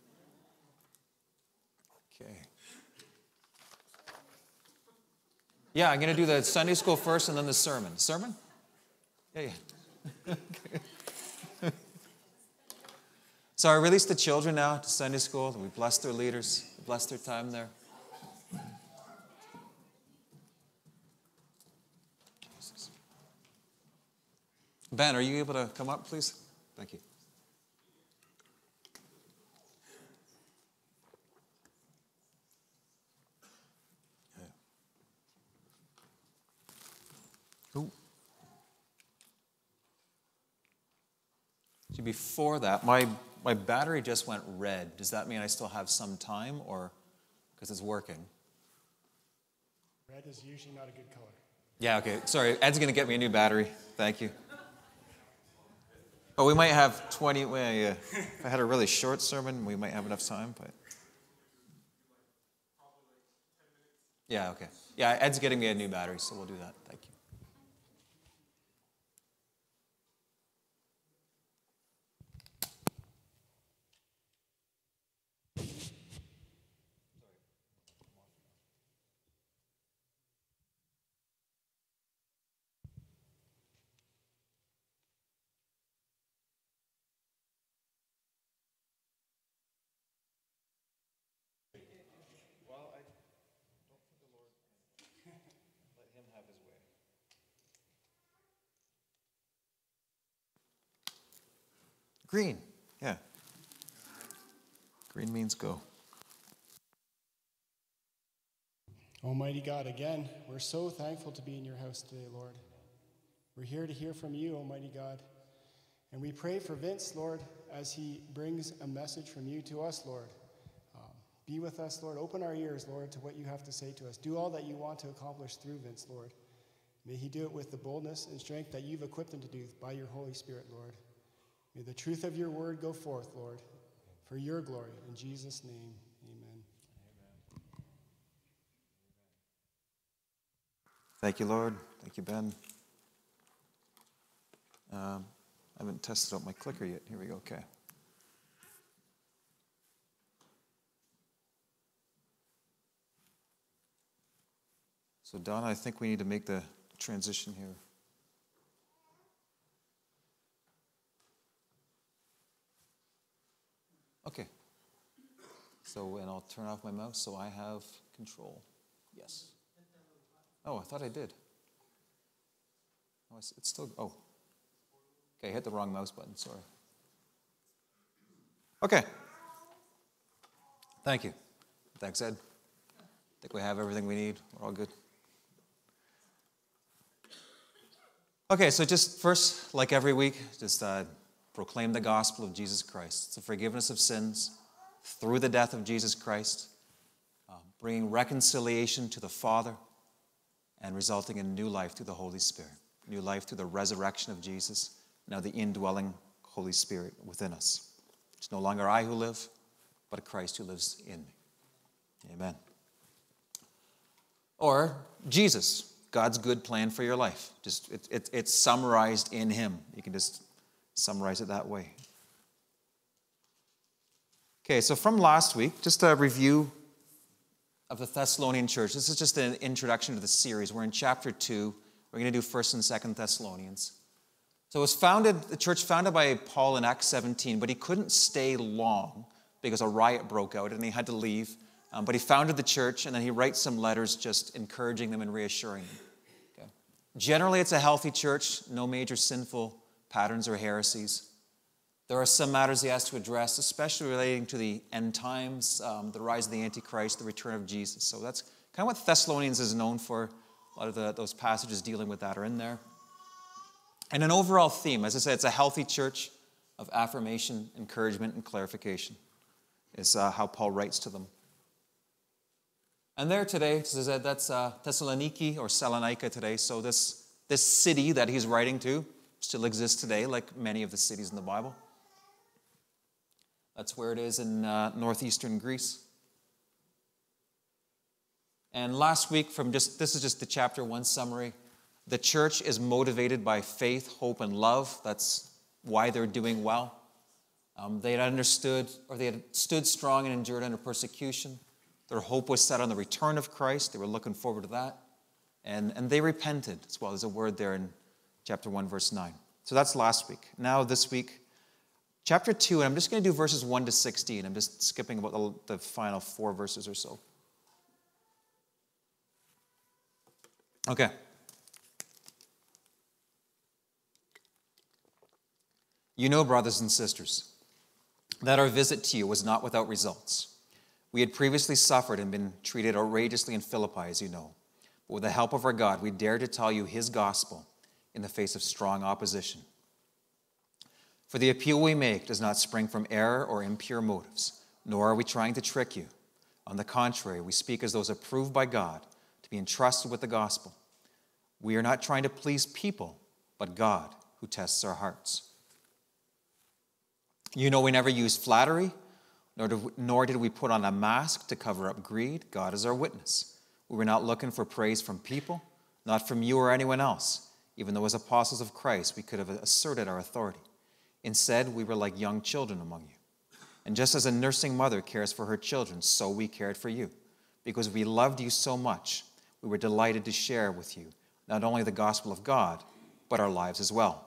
Okay. Yeah, I'm going to do the Sunday school first and then the sermon. Sermon? Yeah, yeah. Okay. So I release the children now to Sunday school. We bless their leaders. We bless their time there. Jesus. Ben, are you able to come up, please? Thank you. Ooh. See, before that, my My battery just went red. Does that mean I still have some time, or because it's working? Red is usually not a good color. Yeah, okay. Sorry, Ed's going to get me a new battery. Thank you. Oh, we might have twenty. Well, yeah. If I had a really short sermon, we might have enough time, but. Yeah, okay. Yeah, Ed's getting me a new battery, so we'll do that. Thank you. Green, yeah. Green means go. Almighty God, again, we're so thankful to be in your house today, Lord. We're here to hear from you, Almighty God. And we pray for Vince, Lord, as he brings a message from you to us, Lord. Um, be with us, Lord. Open our ears, Lord, to what you have to say to us. Do all that you want to accomplish through Vince, Lord. May he do it with the boldness and strength that you've equipped him to do by your Holy Spirit, Lord. May the truth of your word go forth, Lord, for your glory. In Jesus' name, amen. Thank you, Lord. Thank you, Ben. Um, I haven't tested out my clicker yet. Here we go. Okay. So, Donna, I think we need to make the transition here. Okay. So, and I'll turn off my mouse so I have control. Yes. Oh, I thought I did. Oh, it's, it's still, oh. Okay, I hit the wrong mouse button, sorry. Okay. Thank you. Thanks, Ed. I think we have everything we need. We're all good. Okay, so just first, like every week, just uh, proclaim the gospel of Jesus Christ. It's the forgiveness of sins through the death of Jesus Christ, uh, bringing reconciliation to the Father, and resulting in new life through the Holy Spirit. New life through the resurrection of Jesus, now the indwelling Holy Spirit within us. It's no longer I who live, but a Christ who lives in me. Amen. Or Jesus, God's good plan for your life. Just it, it, it's summarized in him. You can just summarize it that way. Okay, so from last week, just a review of the Thessalonian church. This is just an introduction to the series. We're in chapter two. We're going to do First and Second Thessalonians. So it was founded, the church founded by Paul in Acts seventeen, but he couldn't stay long because a riot broke out and he had to leave. Um, but he founded the church, and then he writes some letters just encouraging them and reassuring them. Okay. Generally, it's a healthy church, no major sinful patterns or heresies. There are some matters he has to address, especially relating to the end times, um, the rise of the Antichrist, the return of Jesus. So that's kind of what Thessalonians is known for. A lot of the, those passages dealing with that are in there. And an overall theme, as I said, it's a healthy church of affirmation, encouragement, and clarification is uh, how Paul writes to them. And there today, as I said, that's uh, Thessaloniki or Salonika today. So this, this city that he's writing to still exists today, like many of the cities in the Bible. That's where it is in uh, northeastern Greece. And last week, from just this is just the chapter one summary. The church is motivated by faith, hope, and love. That's why they're doing well. Um, they had understood, or they had stood strong and endured under persecution. Their hope was set on the return of Christ. They were looking forward to that. And, and they repented as well. There's a word there in chapter one, verse nine. So that's last week. Now this week, chapter two, and I'm just going to do verses one to sixteen. I'm just skipping about the, the final four verses or so. Okay. You know, brothers and sisters, that our visit to you was not without results. We had previously suffered and been treated outrageously in Philippi, as you know. But with the help of our God, we dare to tell you his gospel in the face of strong opposition. For the appeal we make does not spring from error or impure motives, nor are we trying to trick you. On the contrary, we speak as those approved by God to be entrusted with the gospel. We are not trying to please people, but God who tests our hearts. You know we never use flattery, nor did, we, nor did we put on a mask to cover up greed. God is our witness. We were not looking for praise from people, not from you or anyone else, even though as apostles of Christ we could have asserted our authority. Instead, we were like young children among you. And just as a nursing mother cares for her children, so we cared for you. Because we loved you so much, we were delighted to share with you not only the gospel of God, but our lives as well.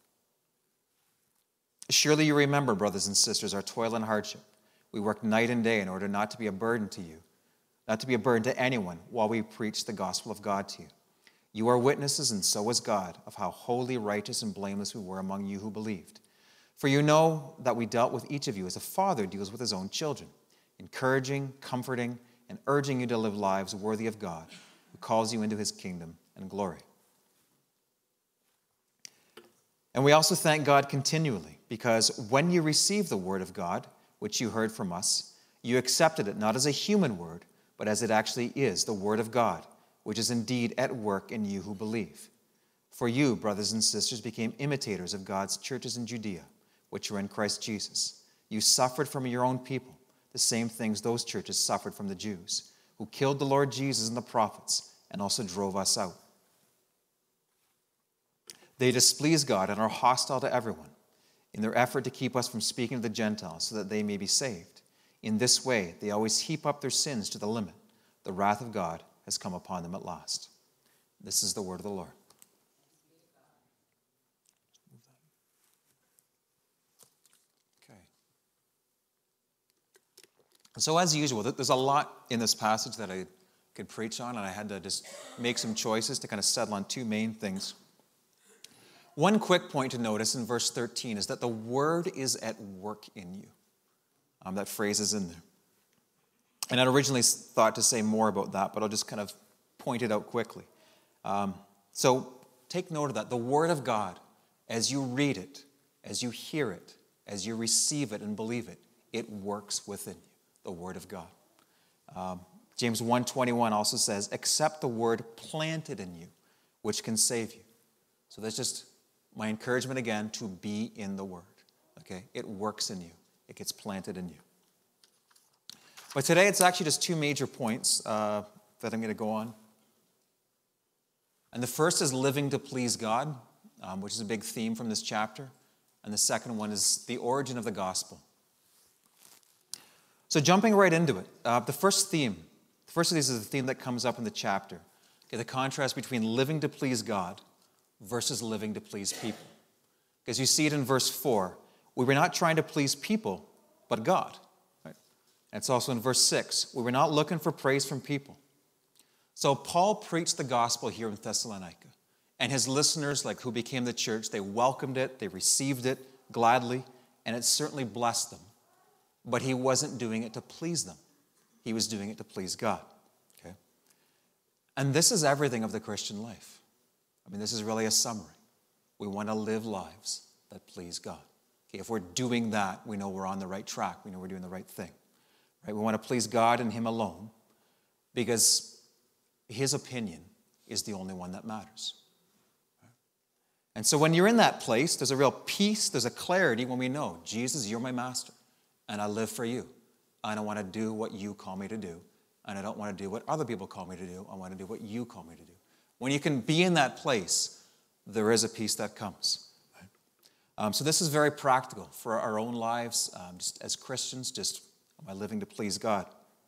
Surely you remember, brothers and sisters, our toil and hardship. We worked night and day in order not to be a burden to you, not to be a burden to anyone while we preach the gospel of God to you. You are witnesses, and so is God, of how holy, righteous, and blameless we were among you who believed. For you know that we dealt with each of you as a father deals with his own children, encouraging, comforting, and urging you to live lives worthy of God, who calls you into his kingdom and glory. And we also thank God continually, because when you received the word of God, which you heard from us, you accepted it not as a human word, but as it actually is, the word of God, which is indeed at work in you who believe. For you, brothers and sisters, became imitators of God's churches in Judea, which are in Christ Jesus. You suffered from your own people the same things those churches suffered from the Jews, who killed the Lord Jesus and the prophets, and also drove us out. They displease God and are hostile to everyone in their effort to keep us from speaking to the Gentiles so that they may be saved. In this way, they always heap up their sins to the limit. The wrath of God has come upon them at last. This is the word of the Lord. Okay. So as usual, there's a lot in this passage that I could preach on, and I had to just make some choices to kind of settle on two main things. One quick point to notice in verse thirteen is that the word is at work in you. Um, that phrase is in there. And I'd originally thought to say more about that, but I'll just kind of point it out quickly. Um, so take note of that. The word of God, as you read it, as you hear it, as you receive it and believe it, it works within you, the word of God. Um, James one twenty-one also says, accept the word planted in you, which can save you. So that's just my encouragement again to be in the word. Okay? It works in you. It gets planted in you. But today it's actually just two major points uh, that I'm going to go on. And the first is living to please God, um, which is a big theme from this chapter. And the second one is the origin of the gospel. So jumping right into it, uh, the first theme, the first of these is the theme that comes up in the chapter. Okay, the contrast between living to please God versus living to please people. Because you see it in verse four. We were not trying to please people, but God. Right? And it's also in verse six. We were not looking for praise from people. So Paul preached the gospel here in Thessalonica. And his listeners, like who became the church, they welcomed it, they received it gladly, and it certainly blessed them. But he wasn't doing it to please them. He was doing it to please God. Okay? And this is everything of the Christian life. I mean, this is really a summary. We want to live lives that please God. Okay, if we're doing that, we know we're on the right track. We know we're doing the right thing. Right? We want to please God and him alone because his opinion is the only one that matters. Right? And so when you're in that place, there's a real peace, there's a clarity when we know, Jesus, you're my master, and I live for you. I don't want to do what you call me to do, and I don't want to do what other people call me to do. I want to do what you call me to do. When you can be in that place, there is a peace that comes. Right? Um, so this is very practical for our own lives, um, just as Christians, just by living to please God.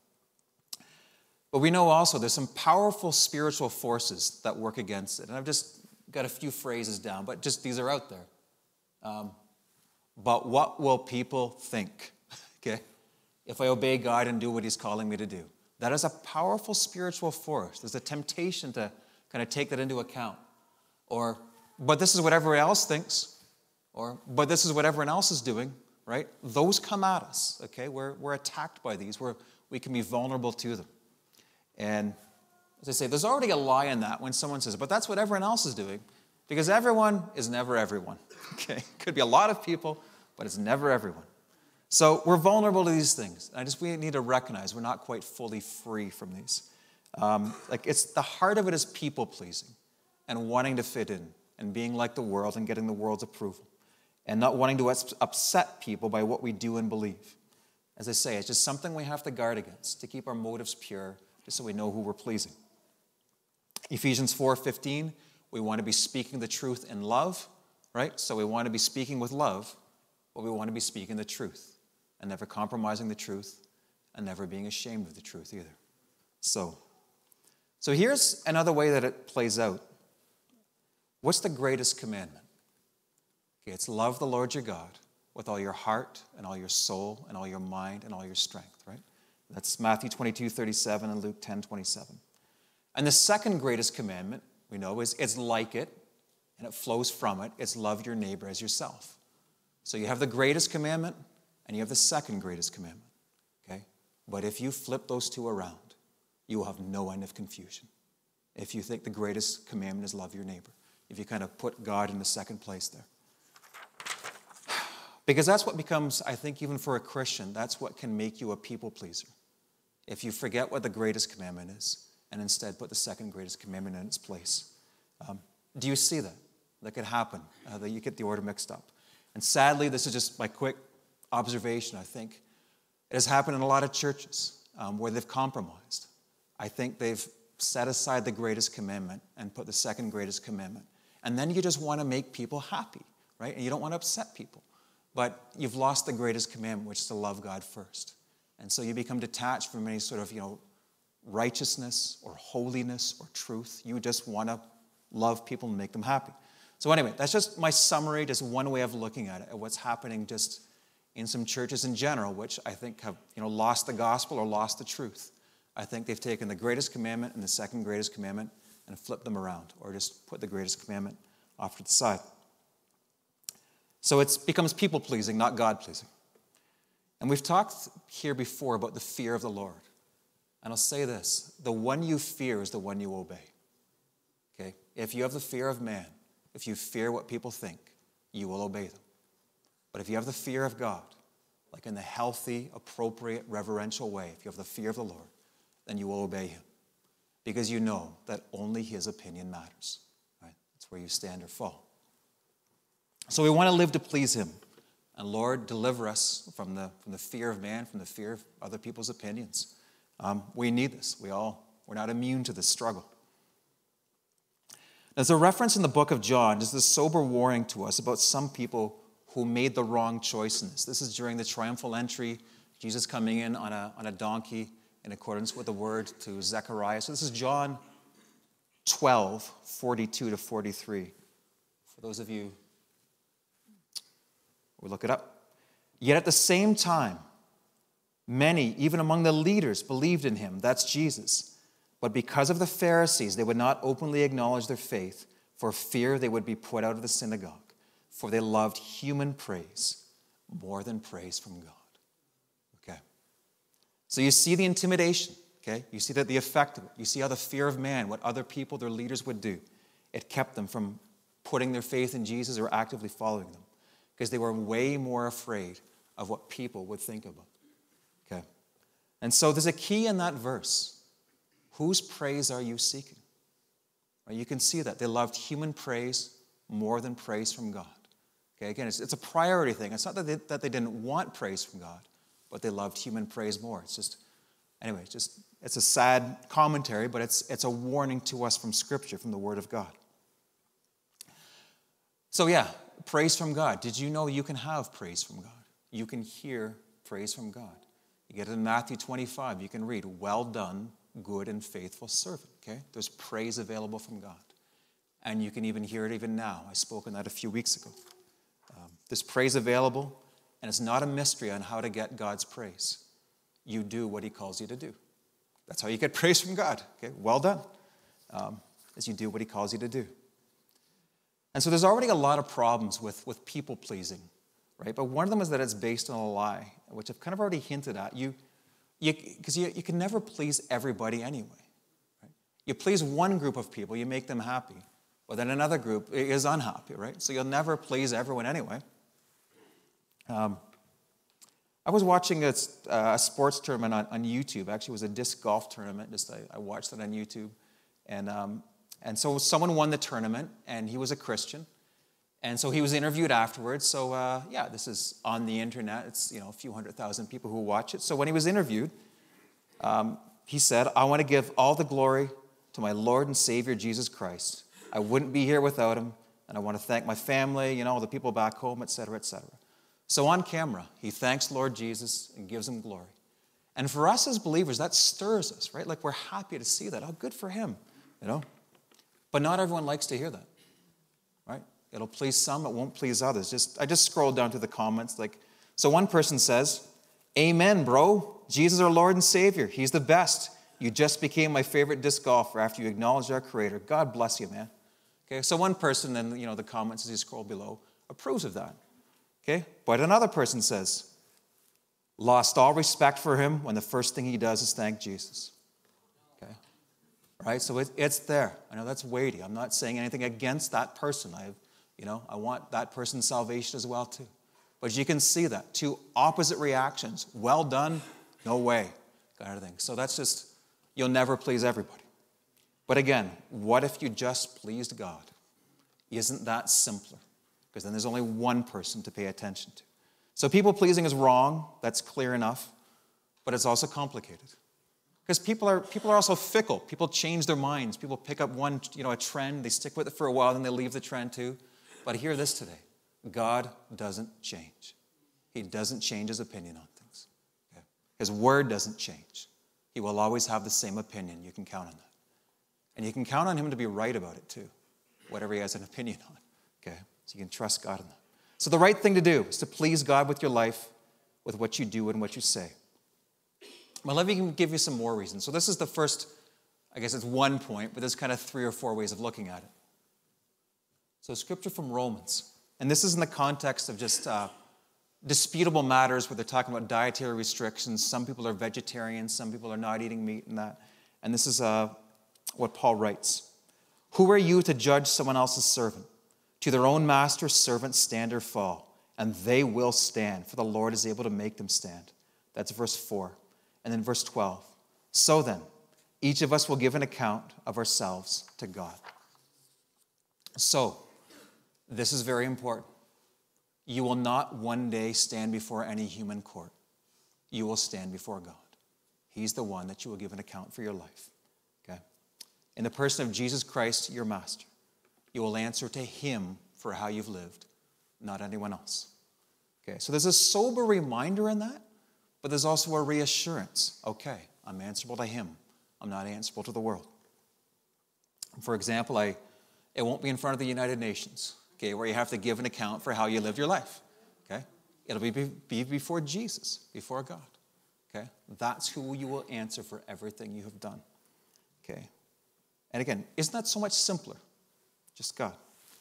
But we know also there's some powerful spiritual forces that work against it. And I've just got a few phrases down, but just these are out there. Um, but what will people think? Okay? If I obey God and do what he's calling me to do. That is a powerful spiritual force. There's a temptation to kind of take that into account. Or, but this is what everyone else thinks. Or, but this is what everyone else is doing, right? Those come at us, okay? We're, we're attacked by these. We're, we can be vulnerable to them. And as I say, there's already a lie in that when someone says, but that's what everyone else is doing. Because everyone is never everyone, okay? Could be a lot of people, but it's never everyone. So we're vulnerable to these things. I just, we need to recognize we're not quite fully free from these. Um, like it's the heart of it is people pleasing and wanting to fit in and being like the world and getting the world's approval and not wanting to upset people by what we do and believe. As I say, it's just something we have to guard against to keep our motives pure, just so we know who we're pleasing. Ephesians four fifteen, we want to be speaking the truth in love, right? So we want to be speaking with love, but we want to be speaking the truth and never compromising the truth and never being ashamed of the truth either. So, so here's another way that it plays out. What's the greatest commandment? Okay, it's love the Lord your God with all your heart and all your soul and all your mind and all your strength, right? That's Matthew twenty-two thirty-seven and Luke ten twenty-seven. And the second greatest commandment, we know, is it's like it, and it flows from it. It's love your neighbor as yourself. So you have the greatest commandment, and you have the second greatest commandment, okay? But if you flip those two around, you will have no end of confusion. If you think the greatest commandment is love your neighbor, if you kind of put God in the second place there. Because that's what becomes, I think, even for a Christian, that's what can make you a people pleaser. If you forget what the greatest commandment is and instead put the second greatest commandment in its place. Um, do you see that? That could happen, uh, that you get the order mixed up. And sadly, this is just my quick observation, I think. It has happened in a lot of churches um, where they've compromised. I think they've set aside the greatest commandment and put the second greatest commandment. And then you just want to make people happy, right? And you don't want to upset people. But you've lost the greatest commandment, which is to love God first. And so you become detached from any sort of, you know, righteousness or holiness or truth. You just want to love people and make them happy. So anyway, that's just my summary, just one way of looking at it, at what's happening just in some churches in general, which I think have, you know, lost the gospel or lost the truth. I think they've taken the greatest commandment and the second greatest commandment and flipped them around, or just put the greatest commandment off to the side. So it becomes people-pleasing, not God-pleasing. And we've talked here before about the fear of the Lord. And I'll say this, the one you fear is the one you obey. Okay? If you have the fear of man, if you fear what people think, you will obey them. But if you have the fear of God, like in the healthy, appropriate, reverential way, if you have the fear of the Lord, then you will obey him. Because you know that only his opinion matters. Right? That's where you stand or fall. So we want to live to please him. And Lord, deliver us from the, from the fear of man, from the fear of other people's opinions. Um, we need this. We all, we're not immune to this struggle. There's a reference in the book of John, just this sober warning to us about some people who made the wrong choice in this. This is during the triumphal entry, Jesus coming in on a, on a donkey in accordance with the word to Zechariah. So this is John twelve, forty-two to forty-three. For those of you who look it up. Yet at the same time, many, even among the leaders, believed in him. That's Jesus. But because of the Pharisees, they would not openly acknowledge their faith for fear they would be put out of the synagogue. For they loved human praise more than praise from God. Okay. So you see the intimidation, okay? You see that the effect of it. You see how the fear of man, what other people, their leaders would do, it kept them from putting their faith in Jesus or actively following them. Because they were way more afraid of what people would think about. Okay? And so there's a key in that verse. Whose praise are you seeking? Right? You can see that. They loved human praise more than praise from God. Okay? Again, it's, it's a priority thing. It's not that they, that they didn't want praise from God, but they loved human praise more. It's just, anyway, it's just, it's a sad commentary, but it's, it's a warning to us from Scripture, from the Word of God. So yeah, praise from God. Did you know you can have praise from God? You can hear praise from God. You get it in Matthew twenty-five. You can read, well done, good and faithful servant. Okay? There's praise available from God. And you can even hear it even now. I spoke on that a few weeks ago. Um, there's praise available, and it's not a mystery on how to get God's praise. You do what he calls you to do. That's how you get praise from God. Okay? Well done. Um, as you do what he calls you to do. And so there's already a lot of problems with, with people-pleasing, right? But one of them is that it's based on a lie, which I've kind of already hinted at. You, because you, you, you can never please everybody anyway. Right? You please one group of people, you make them happy. Well, then another group is unhappy, right? So you'll never please everyone anyway. Um, I was watching a, a sports tournament on, on YouTube. Actually, it was a disc golf tournament. Just I, I watched it on YouTube. And... Um, And so someone won the tournament, and he was a Christian. And so he was interviewed afterwards. So, uh, yeah, this is on the internet. It's, you know, a few hundred thousand people who watch it. So when he was interviewed, um, he said, I want to give all the glory to my Lord and Savior, Jesus Christ. I wouldn't be here without him. And I want to thank my family, you know, the people back home, et cetera, et cetera. So on camera, he thanks Lord Jesus and gives him glory. And for us as believers, that stirs us, right? Like we're happy to see that. Oh, good for him, you know. But not everyone likes to hear that, right? It'll please some, it won't please others. Just I just scrolled down to the comments. Like, so one person says, amen, bro. Jesus, our Lord and Savior. He's the best. You just became my favorite disc golfer after you acknowledged our Creator. God bless you, man. Okay, so one person in, you know, the comments as you scroll below approves of that. Okay, but another person says, lost all respect for him when the first thing he does is thank Jesus. Okay. Right? So it, it's there. I know that's weighty. I'm not saying anything against that person. I, you know, I want that person's salvation as well too. But you can see that. Two opposite reactions. Well done, no way, kind of thing. So that's just, you'll never please everybody. But again, what if you just pleased God? Isn't that simpler? Because then there's only one person to pay attention to. So people pleasing is wrong. That's clear enough. But it's also complicated. Because people are, people are also fickle. People change their minds. People pick up one, you know, a trend. They stick with it for a while, then they leave the trend too. But hear this today. God doesn't change. He doesn't change his opinion on things. Okay? His word doesn't change. He will always have the same opinion. You can count on that. And you can count on him to be right about it too, whatever he has an opinion on. Okay? So you can trust God in that. So the right thing to do is to please God with your life, with what you do and what you say. Well, let me give you some more reasons. So this is the first, I guess it's one point, but there's kind of three or four ways of looking at it. So scripture from Romans. And this is in the context of just uh, disputable matters where they're talking about dietary restrictions. Some people are vegetarians. Some people are not eating meat and that. And this is uh, what Paul writes. Who are you to judge someone else's servant? To their own master's servants stand or fall, and they will stand, for the Lord is able to make them stand. That's verse four. And then verse twelve. So then, each of us will give an account of ourselves to God. So, this is very important. You will not one day stand before any human court. You will stand before God. He's the one that you will give an account for your life. Okay? In the person of Jesus Christ, your master, you will answer to him for how you've lived, not anyone else. Okay? So there's a sober reminder in that, but there's also a reassurance. Okay, I'm answerable to him. I'm not answerable to the world. For example, I, it won't be in front of the United Nations, okay, where you have to give an account for how you lived your life. Okay? It'll be, be before Jesus, before God. Okay? That's who you will answer for everything you have done. Okay? And again, isn't that so much simpler? Just God.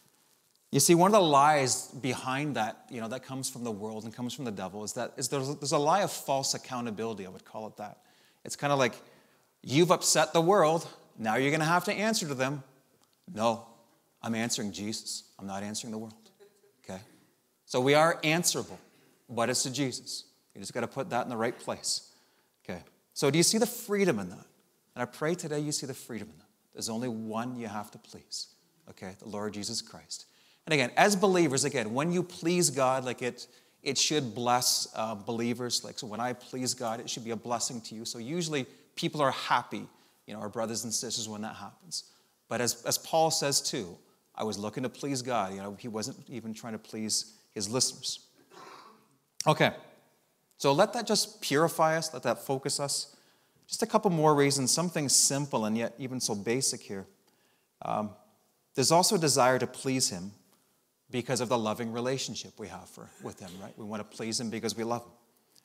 You see, one of the lies behind that, you know, that comes from the world and comes from the devil is that is there's, there's a lie of false accountability, I would call it that. It's kind of like, you've upset the world, now you're going to have to answer to them. No, I'm answering Jesus. I'm not answering the world. Okay? So we are answerable, but it's to Jesus. You just got to put that in the right place. Okay? So do you see the freedom in that? And I pray today you see the freedom in that. There's only one you have to please. Okay? The Lord Jesus Christ. And again, as believers, again, when you please God, like it, it should bless uh, believers. Like, so when I please God, it should be a blessing to you. So usually people are happy, you know, our brothers and sisters, when that happens. But as, as Paul says too, I was looking to please God. You know, he wasn't even trying to please his listeners. Okay, so let that just purify us. Let that focus us. Just a couple more reasons, something simple and yet even so basic here. Um, there's also a desire to please him because of the loving relationship we have for, with him, right? We want to please him because we love him.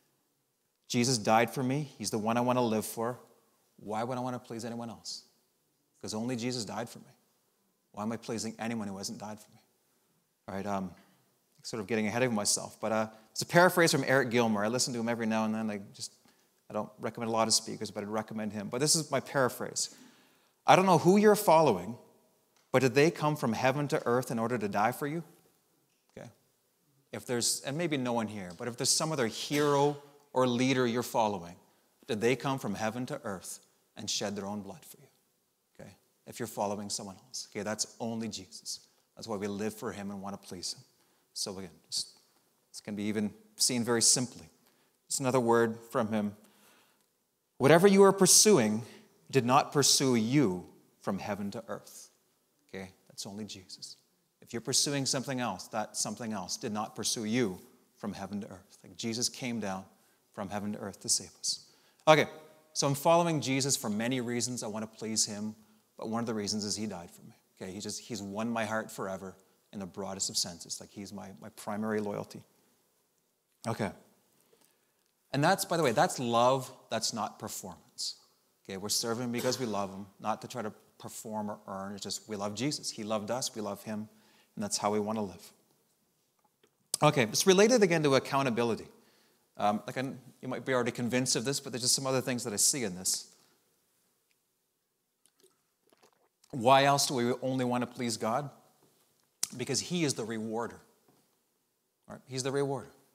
Jesus died for me. He's the one I want to live for. Why would I want to please anyone else? Because only Jesus died for me. Why am I pleasing anyone who hasn't died for me? All right, um, sort of getting ahead of myself. But uh, it's a paraphrase from Eric Gilmour. I listen to him every now and then. I just, I don't recommend a lot of speakers, but I'd recommend him. But this is my paraphrase. I don't know who you're following, but did they come from heaven to earth in order to die for you? Okay. If there's, and maybe no one here, but if there's some other hero or leader you're following, did they come from heaven to earth and shed their own blood for you? Okay. If you're following someone else. Okay, that's only Jesus. That's why we live for him and want to please him. So again, just, this can be even seen very simply. Just another word from him. Whatever you are pursuing did not pursue you from heaven to earth. Okay, that's only Jesus. If you're pursuing something else, that something else did not pursue you from heaven to earth. Like Jesus came down from heaven to earth to save us. Okay, so I'm following Jesus for many reasons. I want to please him, but one of the reasons is he died for me. Okay, he just he's won my heart forever in the broadest of senses. Like he's my, my primary loyalty. Okay. And that's, by the way, that's love, that's not performance. Okay, we're serving because we love him, not to try to perform or earn. It's just we love Jesus. He loved us, we love him, and that's how we want to live. Okay, it's related again to accountability. Um, like I'm, you might be already convinced of this, but there's just some other things that I see in this. Why else do we only want to please God? Because he is the rewarder. Right? He's the rewarder.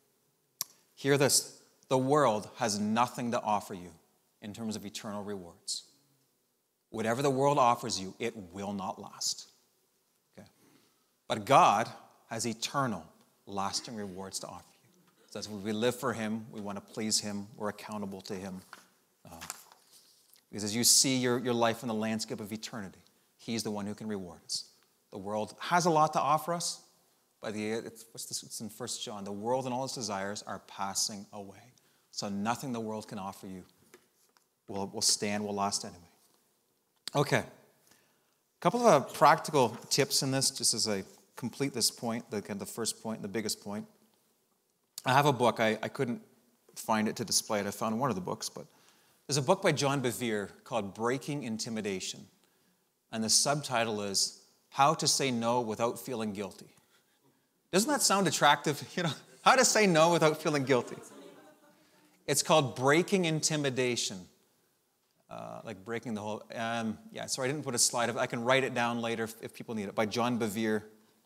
Hear this. The world has nothing to offer you in terms of eternal rewards. Whatever the world offers you, it will not last. Okay? But God has eternal, lasting rewards to offer you. So as we live for him, we want to please him, we're accountable to him. Uh, because as you see your, your life in the landscape of eternity, he's the one who can reward us. The world has a lot to offer us, but the, it's, what's this? It's in First John. The world and all its desires are passing away. So nothing the world can offer you will, will stand, will last anyway. Okay. A couple of uh, practical tips in this, just as I complete this point, the, kind of the first point and the biggest point. I have a book. I, I couldn't find it to display it. I found one of the books, but there's a book by John Bevere called Breaking Intimidation. And the subtitle is How to Say No Without Feeling Guilty. Doesn't that sound attractive? You know, how to say no without feeling guilty. It's called Breaking Intimidation. Uh, like breaking the whole, um, yeah, sorry, I didn't put a slide of it. I can write it down later if, if people need it, by John Bevere.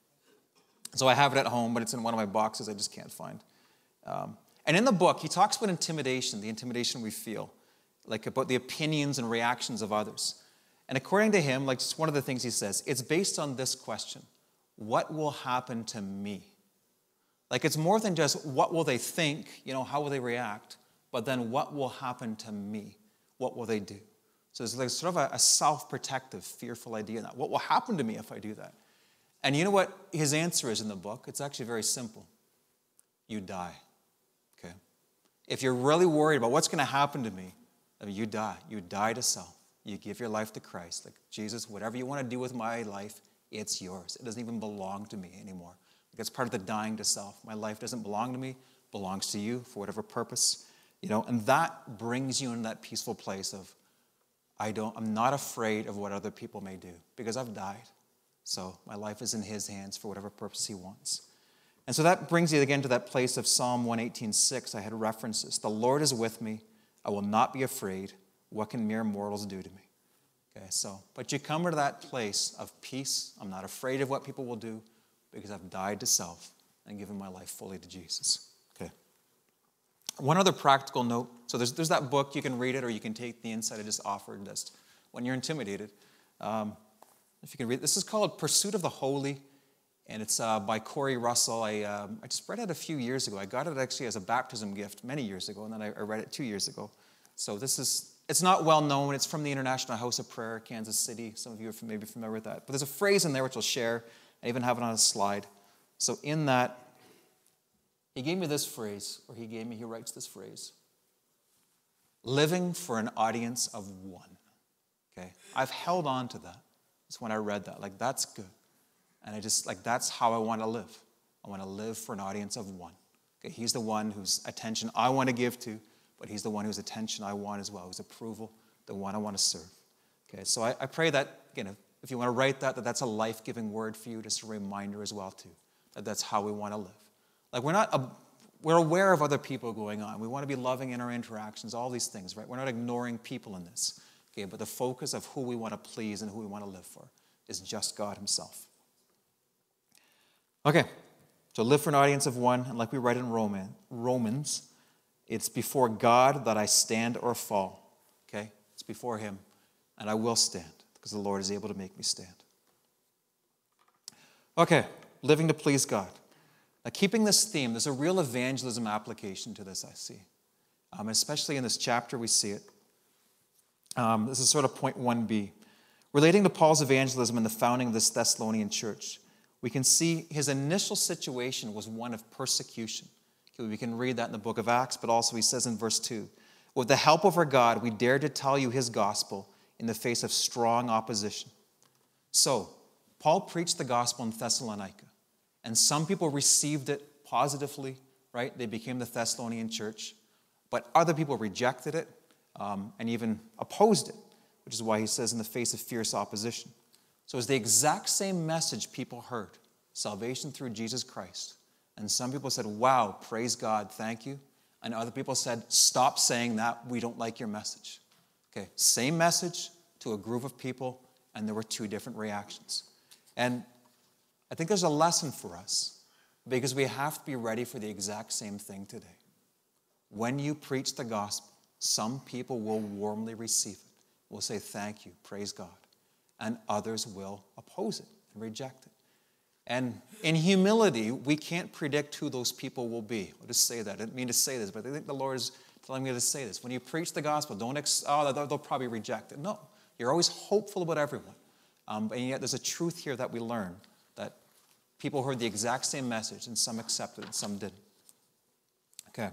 So I have it at home, but it's in one of my boxes I just can't find. Um, and in the book, he talks about intimidation, the intimidation we feel, like about the opinions and reactions of others. And according to him, like just one of the things he says, it's based on this question: what will happen to me? Like it's more than just what will they think, you know, how will they react, but then what will happen to me? What will they do? So there's like sort of a, a self-protective, fearful idea in that. What will happen to me if I do that? And you know what his answer is in the book? It's actually very simple. You die. Okay? If you're really worried about what's going to happen to me, I mean, you die. You die to self. You give your life to Christ. Like, Jesus, whatever you want to do with my life, it's yours. It doesn't even belong to me anymore. Like, it's part of the dying to self. My life doesn't belong to me. It belongs to you for whatever purpose. You know, and that brings you in that peaceful place of, I don't, I'm not afraid of what other people may do because I've died. So my life is in his hands for whatever purpose he wants. And so that brings you again to that place of Psalm one eighteen six. I had references. The Lord is with me. I will not be afraid. What can mere mortals do to me? Okay, so, but you come to that place of peace. I'm not afraid of what people will do because I've died to self and given my life fully to Jesus. Okay. One other practical note. So there's, there's that book. You can read it or you can take the insight I just offered just when you're intimidated. Um, if you can read it. This is called Pursuit of the Holy, and it's uh, by Corey Russell. I, um, I just read it a few years ago. I got it actually as a baptism gift many years ago, and then I, I read it two years ago. So this is, it's not well known. It's from the International House of Prayer, Kansas City. Some of you are maybe familiar with that. But there's a phrase in there which I'll share. I even have it on a slide. So in that, he gave me this phrase, or he gave me, he writes this phrase: living for an audience of one. Okay? I've held on to that. It's when I read that. Like, that's good. And I just, like, that's how I want to live. I want to live for an audience of one. Okay? He's the one whose attention I want to give to, but he's the one whose attention I want as well, whose approval, the one I want to serve. Okay? So I, I pray that, again, if, if you want to write that, that that's a life-giving word for you, just a reminder as well, too, that that's how we want to live. Like, we're not, a, we're aware of other people going on. We want to be loving in our interactions, all these things, right? We're not ignoring people in this. Okay, but the focus of who we want to please and who we want to live for is just God himself. Okay, so live for an audience of one, and like we read in Roman, Romans, it's before God that I stand or fall. Okay, it's before him, and I will stand because the Lord is able to make me stand. Okay, living to please God. Now, keeping this theme, there's a real evangelism application to this, I see. Um, especially in this chapter, we see it. Um, this is sort of point one B. Relating to Paul's evangelism and the founding of this Thessalonian church, we can see his initial situation was one of persecution. Okay, we can read that in the book of Acts, but also he says in verse two, with the help of our God, we dare to tell you his gospel in the face of strong opposition. So, Paul preached the gospel in Thessalonica, and some people received it positively, right? They became the Thessalonian church, but other people rejected it um, and even opposed it, which is why he says in the face of fierce opposition. So it's the exact same message people heard, salvation through Jesus Christ. And some people said, wow, praise God, thank you. And other people said, stop saying that, we don't like your message. Okay, same message to a group of people, and there were two different reactions. And I think there's a lesson for us, because we have to be ready for the exact same thing today. When you preach the gospel, some people will warmly receive it, will say thank you, praise God, and others will oppose it and reject it. And in humility, we can't predict who those people will be. I'll just say that. I didn't mean to say this, but I think the Lord is telling me to say this. When you preach the gospel, don't, ex- oh, they'll, they'll probably reject it. No, you're always hopeful about everyone. Um, and yet there's a truth here that we learn, that people heard the exact same message, and some accepted it, some didn't. Okay.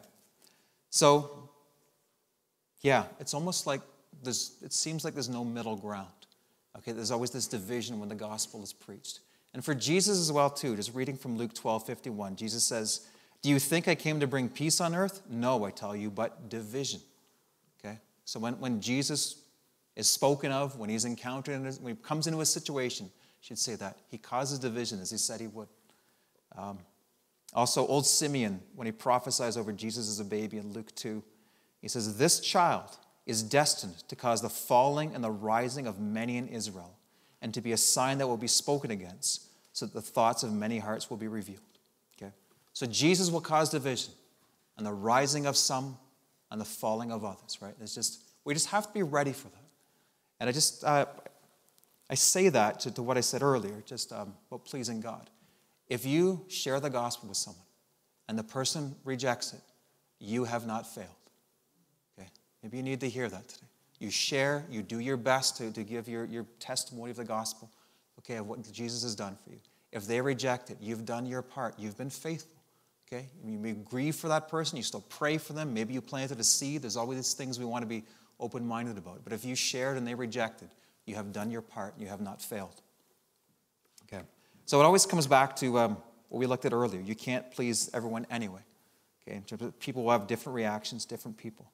So, yeah, it's almost like there's, it seems like there's no middle ground. Okay, there's always this division when the gospel is preached. And for Jesus as well, too, just reading from Luke twelve fifty-one, Jesus says, do you think I came to bring peace on earth? No, I tell you, but division. Okay? So when, when Jesus is spoken of, when he's encountered, in his, when he comes into a situation, you should say that. He causes division, as he said he would. Um, also, old Simeon, when he prophesies over Jesus as a baby in Luke two, he says, this child is destined to cause the falling and the rising of many in Israel, and to be a sign that will be spoken against, so that the thoughts of many hearts will be revealed. Okay? So Jesus will cause division, and the rising of some, and the falling of others, right? It's just, we just have to be ready for that. And I just, uh, I say that to, to what I said earlier, just um, about pleasing God. If you share the gospel with someone, and the person rejects it, you have not failed. Okay? Maybe you need to hear that today. You share, you do your best to, to give your, your testimony of the gospel, okay, of what Jesus has done for you. If they reject it, you've done your part. You've been faithful, okay? You may grieve for that person. You still pray for them. Maybe you planted a seed. There's always these things we want to be open-minded about. But if you shared and they rejected, you have done your part. You have not failed, okay? So it always comes back to um, what we looked at earlier. You can't please everyone anyway, okay? People will have different reactions, different people.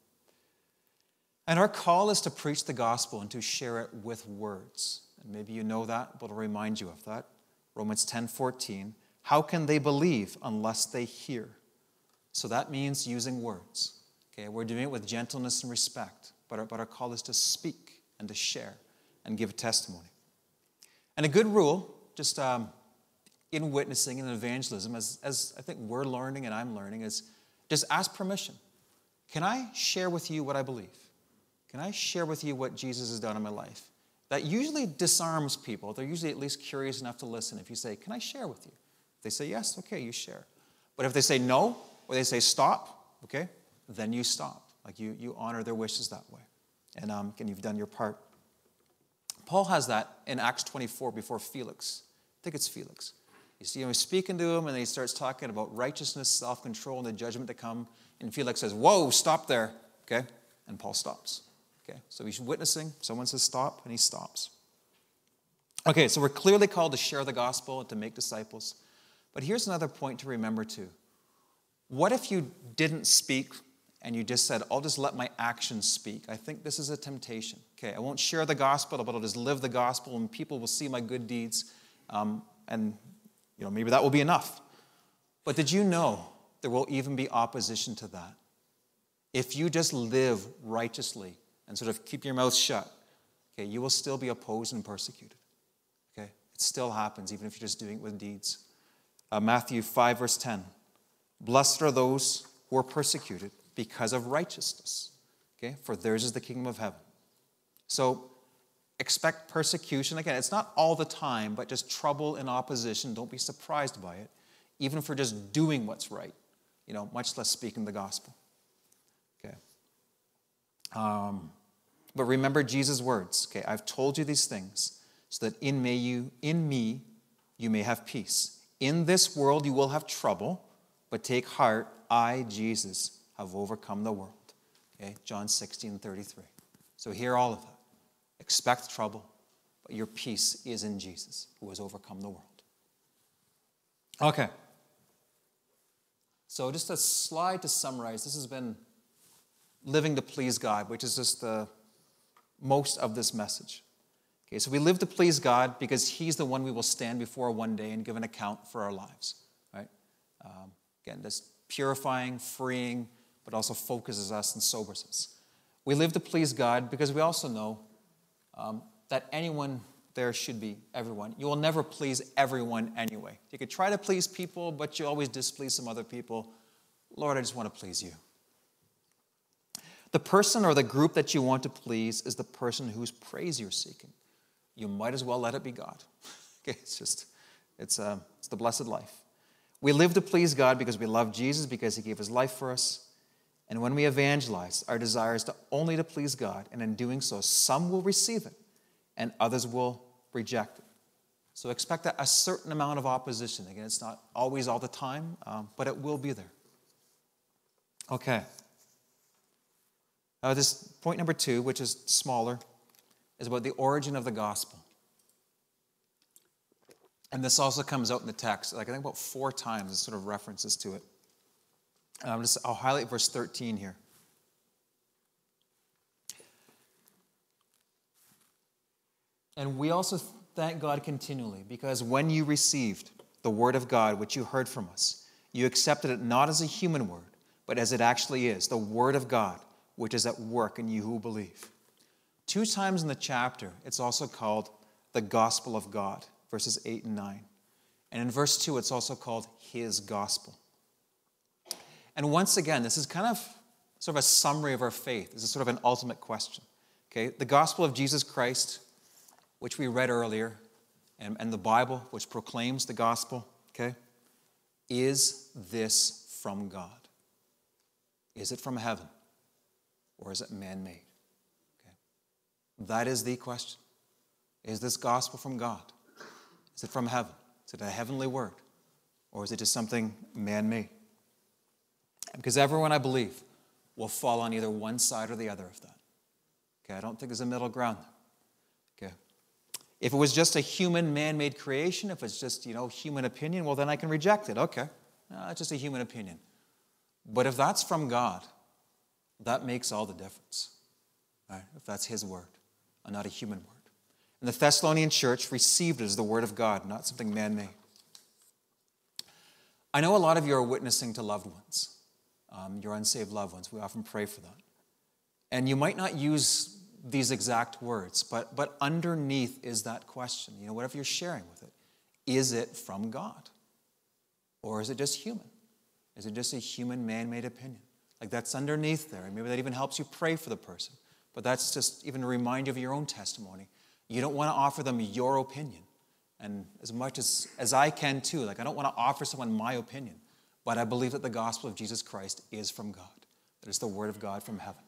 And our call is to preach the gospel and to share it with words. And maybe you know that, but I'll remind you of that. Romans ten fourteen. How can they believe unless they hear? So that means using words. Okay, we're doing it with gentleness and respect, but our, but our call is to speak and to share and give testimony. And a good rule, just um, in witnessing and evangelism, as, as I think we're learning and I'm learning, is just ask permission. Can I share with you what I believe? Can I share with you what Jesus has done in my life? That usually disarms people. They're usually at least curious enough to listen. If you say, can I share with you? If they say yes, okay, you share. But if they say no, or they say stop, okay, then you stop. Like you, you honor their wishes that way. And, um, and you've done your part. Paul has that in Acts twenty-four before Felix. I think it's Felix. You see him speaking to him, and then he starts talking about righteousness, self-control, and the judgment to come. And Felix says, whoa, stop there, okay? And Paul stops. Okay, so he's witnessing. Someone says stop, and he stops. Okay, so we're clearly called to share the gospel and to make disciples. But here's another point to remember too. What if you didn't speak and you just said, I'll just let my actions speak? I think this is a temptation. Okay, I won't share the gospel, but I'll just live the gospel and people will see my good deeds. Um, and, you know, maybe that will be enough. But did you know there will even be opposition to that? If you just live righteously and sort of keep your mouth shut, okay, you will still be opposed and persecuted. Okay, it still happens, even if you're just doing it with deeds. Uh, Matthew five, verse ten. Blessed are those who are persecuted because of righteousness. Okay, for theirs is the kingdom of heaven. So expect persecution. Again, it's not all the time, but just trouble and opposition. Don't be surprised by it, even for just doing what's right, you know, much less speaking the gospel. Okay. Um, but remember Jesus' words. Okay, I've told you these things so that in may you, in me, you may have peace. In this world you will have trouble, but take heart. I, Jesus, have overcome the world. Okay, John sixteen thirty-three. So hear all of that. Expect trouble, but your peace is in Jesus, who has overcome the world. Okay. So just a slide to summarize. This has been living to please God, which is just the most of this message. Okay, so we live to please God because he's the one we will stand before one day and give an account for our lives, right? Um, again, this purifying, freeing, but also focuses us and sobers us. We live to please God because we also know um, that anyone there should be everyone. You will never please everyone anyway. You could try to please people, but you always displease some other people. Lord, I just want to please you. the person or the group that you want to please is the person whose praise you're seeking, you might as well let it be God. Okay, it's just, it's, uh, it's the blessed life. We live to please God because we love Jesus, because he gave his life for us. And when we evangelize, our desire is to only to please God, and in doing so, some will receive it and others will reject it. So expect a, a certain amount of opposition. Again, it's not always all the time, um, but it will be there. Okay. Uh, this point number two, which is smaller, is about the origin of the gospel. And this also comes out in the text, like I think about four times, it sort of references to it. And I'm just, I'll highlight verse thirteen here. And we also thank God continually, because when you received the word of God, which you heard from us, you accepted it not as a human word, but as it actually is, the word of God, which is at work in you who believe. Two times in the chapter, it's also called the gospel of God, verses eight and nine. And in verse two, it's also called his gospel. And once again, this is kind of sort of a summary of our faith. This is sort of an ultimate question. Okay, the gospel of Jesus Christ, which we read earlier, and, and the Bible, which proclaims the gospel, okay, is this from God? Is it from heaven? Or is it man-made? Okay. That is the question. Is this gospel from God? Is it from heaven? Is it a heavenly word? Or is it just something man-made? Because everyone, I believe, will fall on either one side or the other of that. Okay, I don't think there's a middle ground there. Okay. If it was just a human man-made creation, if it's just, you know, human opinion, well, then I can reject it. Okay, no, it's just a human opinion. But if that's from God, that makes all the difference. Right? If that's his word and not a human word. And the Thessalonian church received it as the word of God, not something man-made. I know a lot of you are witnessing to loved ones. Um, your unsaved loved ones. We often pray for that. And you might not use these exact words, but, but underneath is that question. You know, whatever you're sharing with it, is it from God? Or is it just human? Is it just a human man-made opinion? Like that's underneath there. And maybe that even helps you pray for the person. But that's just even a reminder of your own testimony. You don't want to offer them your opinion. And as much as, as I can too, like I don't want to offer someone my opinion. But I believe that the gospel of Jesus Christ is from God. That it's the word of God from heaven.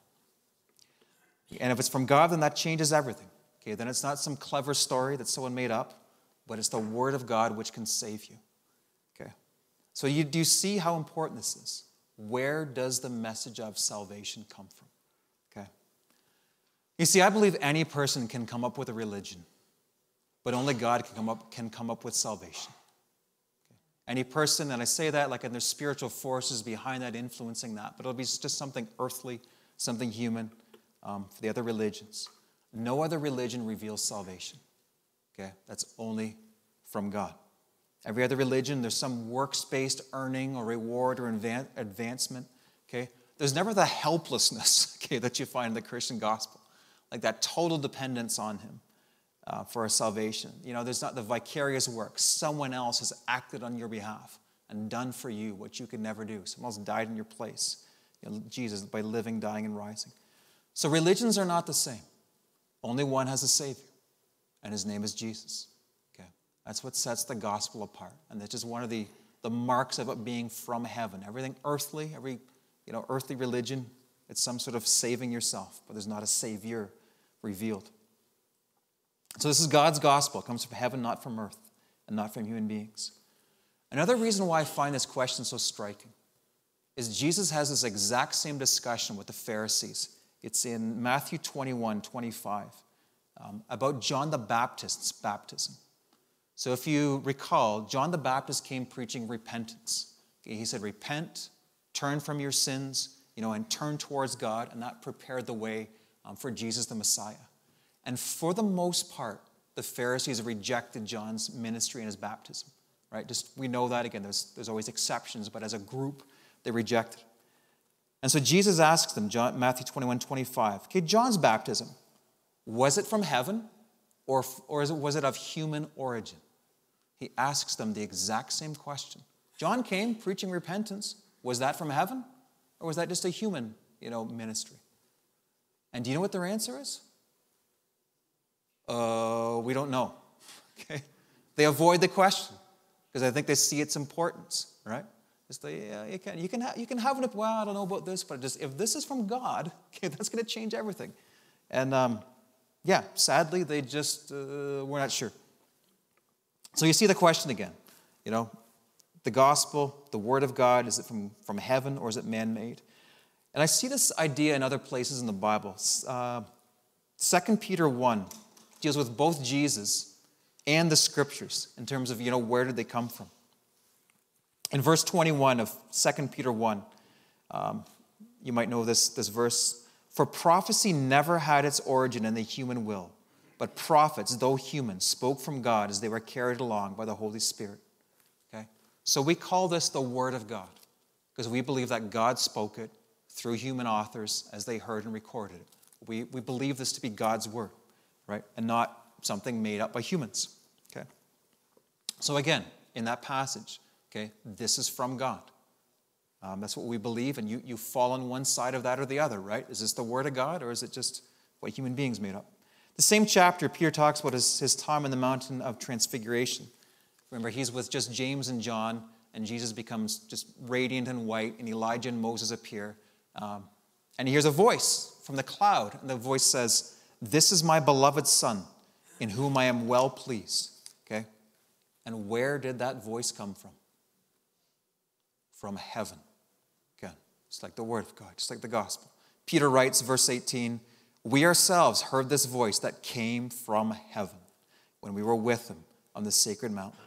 And if it's from God, then that changes everything. Okay, then it's not some clever story that someone made up, but it's the word of God which can save you. Okay. So you, do you see how important this is? Where does the message of salvation come from? Okay. You see, I believe any person can come up with a religion, but only God can come up, can come up with salvation. Any person, and I say that like and there's spiritual forces behind that influencing that, but it'll be just something earthly, something human um, for the other religions. No other religion reveals salvation. Okay, that's only from God. Every other religion, there's some works-based earning or reward or advan- advancement. Okay, there's never the helplessness, okay, that you find in the Christian gospel, like that total dependence on him. Uh, for our salvation. You know, there's not the vicarious work. Someone else has acted on your behalf and done for you what you could never do. Someone else died in your place. You know, Jesus, by living, dying, and rising. So religions are not the same. Only one has a Savior, and his name is Jesus. Okay, that's what sets the gospel apart. And that's just one of the, the marks of it being from heaven. Everything earthly, every you know, earthly religion, it's some sort of saving yourself, but there's not a Savior revealed. So this is God's gospel. It comes from heaven, not from earth, and not from human beings. Another reason why I find this question so striking is Jesus has this exact same discussion with the Pharisees. It's in Matthew twenty-one, twenty-five, um, about John the Baptist's baptism. So if you recall, John the Baptist came preaching repentance. Okay, he said, repent, turn from your sins, you know, and turn towards God, and that prepared the way um, for Jesus the Messiah. And for the most part, the Pharisees rejected John's ministry and his baptism, right? Just we know that again. There's there's always exceptions, but as a group, they rejected. And so Jesus asks them, John, Matthew twenty-one, twenty-five. Okay, John's baptism, was it from heaven, or or is it, was it of human origin? He asks them the exact same question. John came preaching repentance. Was that from heaven, or was that just a human, you know, ministry? And do you know what their answer is? Uh, we don't know. Okay? They avoid the question because I think they see its importance, right? It's the, yeah, you can, you can, ha- you can have it, well, I don't know about this, but just if this is from God, okay, that's going to change everything. And um, yeah, sadly, they just, uh, we're not sure. So you see the question again, you know, the gospel, the word of God, is it from, from heaven or is it man-made? And I see this idea in other places in the Bible. Uh, Second Peter one deals with both Jesus and the scriptures in terms of, you know, where did they come from? In verse twenty-one of Second Peter one, um, you might know this, this verse, for prophecy never had its origin in the human will, but prophets, though human, spoke from God as they were carried along by the Holy Spirit. Okay? So we call this the Word of God because we believe that God spoke it through human authors as they heard and recorded it. We, we believe this to be God's Word, right? And not something made up by humans. Okay? So again, in that passage, okay, this is from God. Um, that's what we believe, and you, you fall on one side of that or the other, right? Is this the Word of God, or is it just what human beings made up? The same chapter, Peter talks about his, his time in the mountain of transfiguration. Remember, he's with just James and John, and Jesus becomes just radiant and white, and Elijah and Moses appear. Um, and he hears a voice from the cloud, and the voice says, "This is my beloved Son, in whom I am well pleased." Okay? And where did that voice come from? From heaven. Again, just like the Word of God, just like the gospel. Peter writes, verse eighteen, "We ourselves heard this voice that came from heaven when we were with him on the sacred mountain."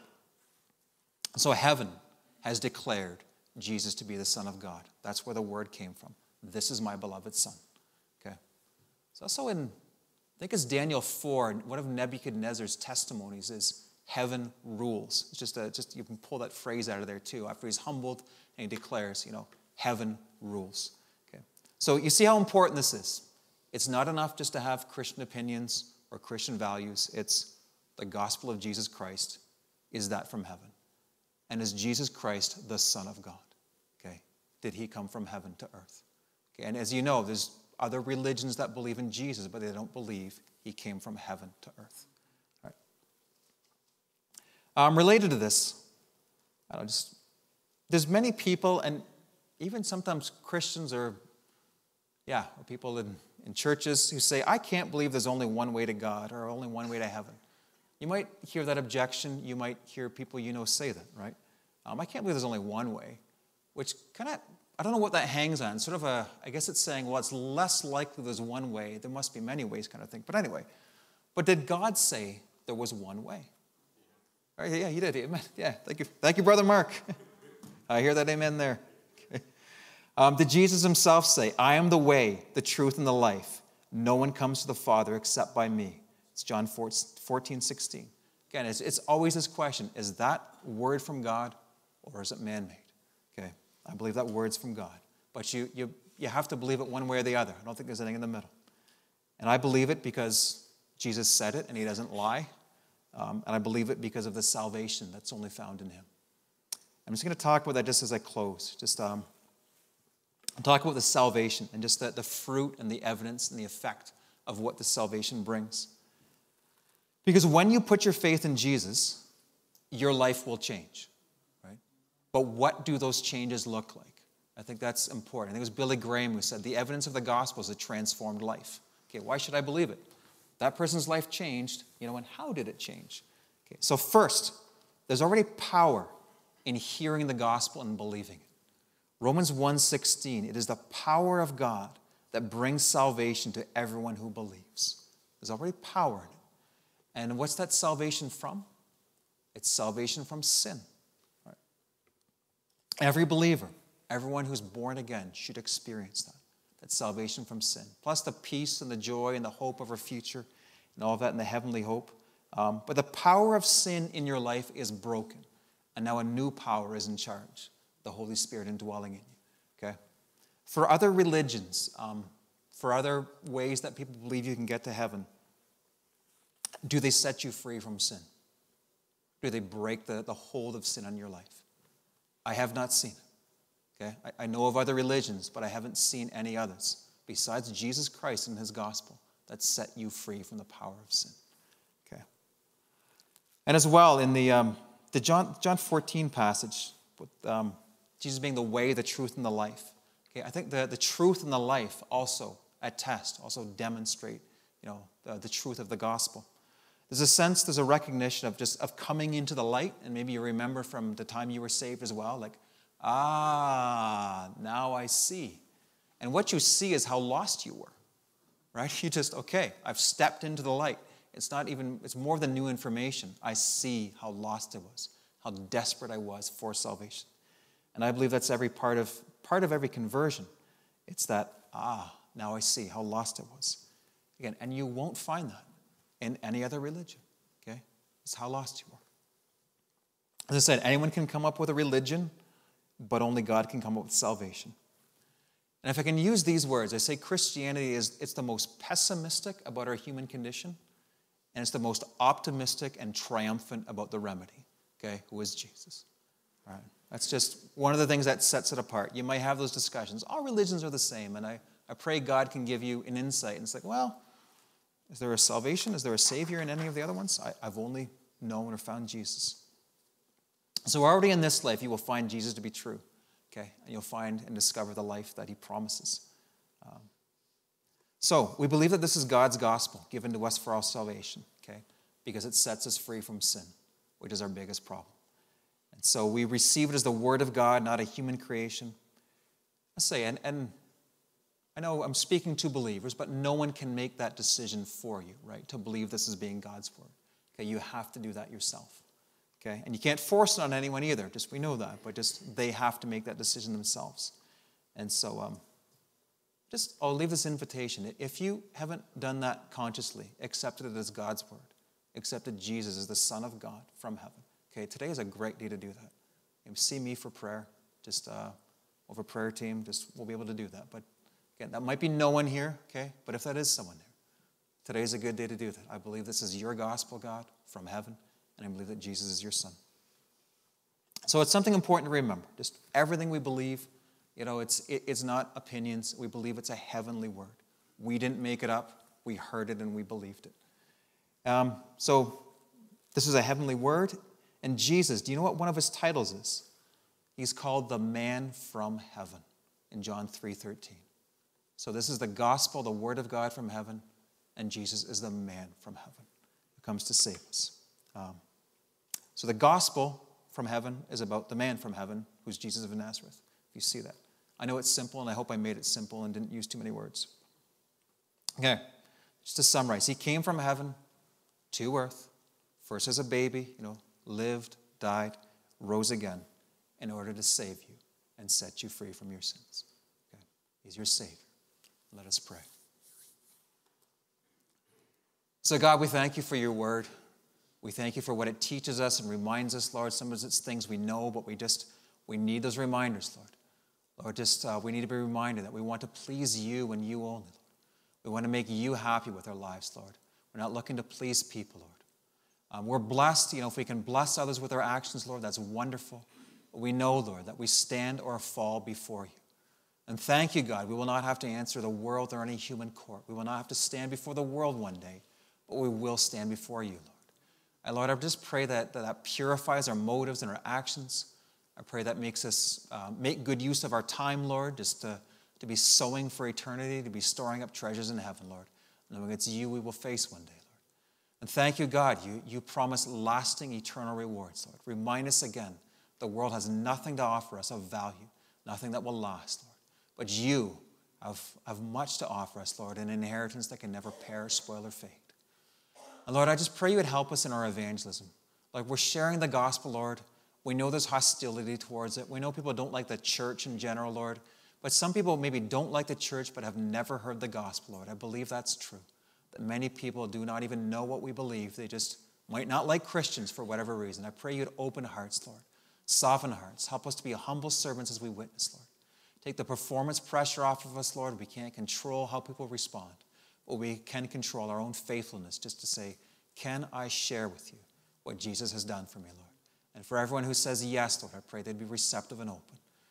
So heaven has declared Jesus to be the Son of God. That's where the word came from. This is my beloved Son. Okay. It's also in, I think it's Daniel four, one of Nebuchadnezzar's testimonies is heaven rules. It's just, a, just you can pull that phrase out of there too. After he's humbled and he declares, you know, heaven rules. Okay. So you see how important this is. It's not enough just to have Christian opinions or Christian values. It's the gospel of Jesus Christ. Is that from heaven? And is Jesus Christ the Son of God? Okay. Did he come from heaven to earth? Okay. And as you know, there's other religions that believe in Jesus, but they don't believe he came from heaven to earth. All right. Um, related to this, I don't know, just there's many people, and even sometimes Christians or yeah, or people in, in churches who say, I can't believe there's only one way to God or only one way to heaven. You might hear that objection. You might hear people you know say that, right? Um, I can't believe there's only one way, which kind of, I don't know what that hangs on. Sort of a, I guess it's saying, well, it's less likely there's one way. There must be many ways kind of thing. But anyway, but did God say there was one way? Right, yeah, you did. Amen. Yeah, thank you. Thank you, Brother Mark. I hear that amen there. Okay. Um, did Jesus himself say, I am the way, the truth, and the life. No one comes to the Father except by me. It's John fourteen, sixteen. Again, it's, it's always this question, is that word from God or is it man-made? Okay, I believe that word's from God. But you, you, you have to believe it one way or the other. I don't think there's anything in the middle. And I believe it because Jesus said it and he doesn't lie. Um, and I believe it because of the salvation that's only found in him. I'm just going to talk about that just as I close. Just um, talk about the salvation and just the, the fruit and the evidence and the effect of what the salvation brings. Because when you put your faith in Jesus, your life will change, right? But what do those changes look like? I think that's important. I think it was Billy Graham who said, the evidence of the gospel is a transformed life. Okay, why should I believe it? That person's life changed, you know, and how did it change? Okay, so first, there's already power in hearing the gospel and believing it. Romans one sixteen, it is the power of God that brings salvation to everyone who believes. There's already power in it. And what's that salvation from? It's salvation from sin. Right? Every believer, everyone who's born again should experience that. That's salvation from sin. Plus the peace and the joy and the hope of our future and all of that and the heavenly hope. Um, but the power of sin in your life is broken. And now a new power is in charge. The Holy Spirit indwelling in you. Okay? For other religions, um, for other ways that people believe you can get to heaven, do they set you free from sin? Do they break the, the hold of sin on your life? I have not seen it. Okay? I, I know of other religions, but I haven't seen any others. besides Jesus Christ and his gospel that set you free from the power of sin. Okay. And as well, in the, um, the John, John fourteen passage, with um, Jesus being the way, the truth, and the life. Okay, I think the, the truth and the life also attest, also demonstrate, you know, the, the truth of the gospel. There's a sense, there's a recognition of just of coming into the light, and maybe you remember from the time you were saved as well, like, ah, now I see. And what you see is how lost you were, right? You just, okay, I've stepped into the light. It's not even, it's more than new information. I see how lost I was, how desperate I was for salvation. And I believe that's every part of, part of every conversion. It's that, ah, now I see how lost I was. Again, and you won't find that in any other religion, okay? It's how lost you are. As I said, anyone can come up with a religion, but only God can come up with salvation. And if I can use these words, I say Christianity is, it's the most pessimistic about our human condition, and it's the most optimistic and triumphant about the remedy, okay, who is Jesus. All right, that's just one of the things that sets it apart. You might have those discussions. All religions are the same, and I, I pray God can give you an insight. And it's like, well, is there a salvation? Is there a Savior in any of the other ones? I, I've only known or found Jesus. So already in this life, you will find Jesus to be true, okay? And you'll find and discover the life that he promises. Um, so we believe that this is God's gospel given to us for our salvation, okay? Because it sets us free from sin, which is our biggest problem. And so we receive it as the word of God, not a human creation. I say, and, and I know I'm speaking to believers, but no one can make that decision for you, right? To believe this is being God's word. Okay, you have to do that yourself. Okay, and you can't force it on anyone either. Just we know that, but just they have to make that decision themselves. And so, um, just I'll leave this invitation. If you haven't done that consciously, accepted it as God's word, accepted Jesus as the Son of God from heaven. Okay, today is a great day to do that. You see me for prayer. Just uh, over prayer team, just we'll be able to do that. But again, that might be no one here. Okay, but if that is someone there, today is a good day to do that. I believe this is your gospel, God, from heaven. And I believe that Jesus is your son. So it's something important to remember. Just everything we believe, you know, it's it, it's not opinions. We believe it's a heavenly word. We didn't make it up. We heard it and we believed it. Um, so this is a heavenly word. And Jesus, do you know what one of his titles is? He's called the man from heaven in John three thirteen. So this is the gospel, the word of God from heaven. And Jesus is the man from heaven who comes to save us. Um, So the gospel from heaven is about the man from heaven, who's Jesus of Nazareth. You see that. I know it's simple, and I hope I made it simple and didn't use too many words. Okay, just to summarize. He came from heaven to earth, first as a baby, you know, lived, died, rose again in order to save you and set you free from your sins. Okay, he's your Savior. Let us pray. So God, we thank you for your word. We thank you for what it teaches us and reminds us, Lord. Sometimes it's things we know, but we just, we need those reminders, Lord. Lord, just uh, we need to be reminded that we want to please you and you only, Lord. We want to make you happy with our lives, Lord. We're not looking to please people, Lord. Um, we're blessed, you know, if we can bless others with our actions, Lord, that's wonderful. But we know, Lord, that we stand or fall before you. And thank you, God, we will not have to answer the world or any human court. We will not have to stand before the world one day, but we will stand before you, Lord. And Lord, I just pray that, that that purifies our motives and our actions. I pray that makes us uh, make good use of our time, Lord, just to, to be sowing for eternity, to be storing up treasures in heaven, Lord. Knowing it's you we will face one day, Lord. And thank you, God, you, you promise lasting eternal rewards, Lord. Remind us again, the world has nothing to offer us of value, nothing that will last, Lord. But you have, have much to offer us, Lord, an inheritance that can never perish, spoil, or fade. And Lord, I just pray you would help us in our evangelism. Like we're sharing the gospel, Lord. We know there's hostility towards it. We know people don't like the church in general, Lord. But some people maybe don't like the church but have never heard the gospel, Lord. I believe that's true. That many people do not even know what we believe. They just might not like Christians for whatever reason. I pray you'd open hearts, Lord. Soften hearts. Help us to be humble servants as we witness, Lord. Take the performance pressure off of us, Lord. We can't control how people respond. But we can control our own faithfulness just to say, can I share with you what Jesus has done for me, Lord? And for everyone who says yes, Lord, I pray they'd be receptive and open. Um,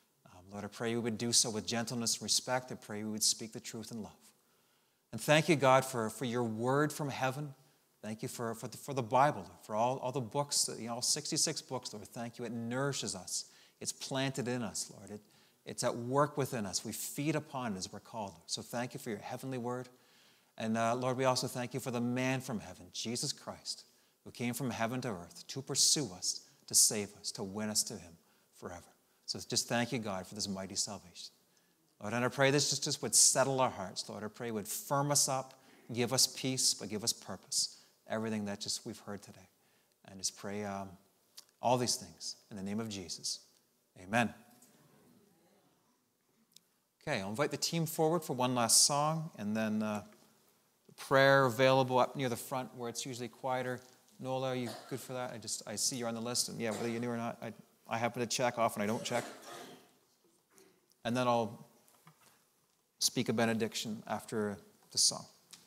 Lord, I pray you would do so with gentleness and respect. I pray you would speak the truth in love. And thank you, God, for, for your word from heaven. Thank you for, for, the, for the Bible, for all, all the books, that, you know, all sixty-six books, Lord. Thank you. It nourishes us. It's planted in us, Lord. It, it's at work within us. We feed upon it as we're called. So thank you for your heavenly word. And uh, Lord, we also thank you for the man from heaven, Jesus Christ, who came from heaven to earth to pursue us, to save us, to win us to him forever. So just thank you, God, for this mighty salvation. Lord, and I pray this just, just would settle our hearts, Lord. I pray it would firm us up, give us peace, but give us purpose. Everything that just we've heard today. And just pray um, all these things in the name of Jesus. Amen. Okay, I'll invite the team forward for one last song, and then uh, prayer available up near the front where it's usually quieter. Nola, are you good for that? I just I see you're on the list, and yeah, whether you knew or not, I, I happen to check often. I don't check. And then I'll speak a benediction after the song.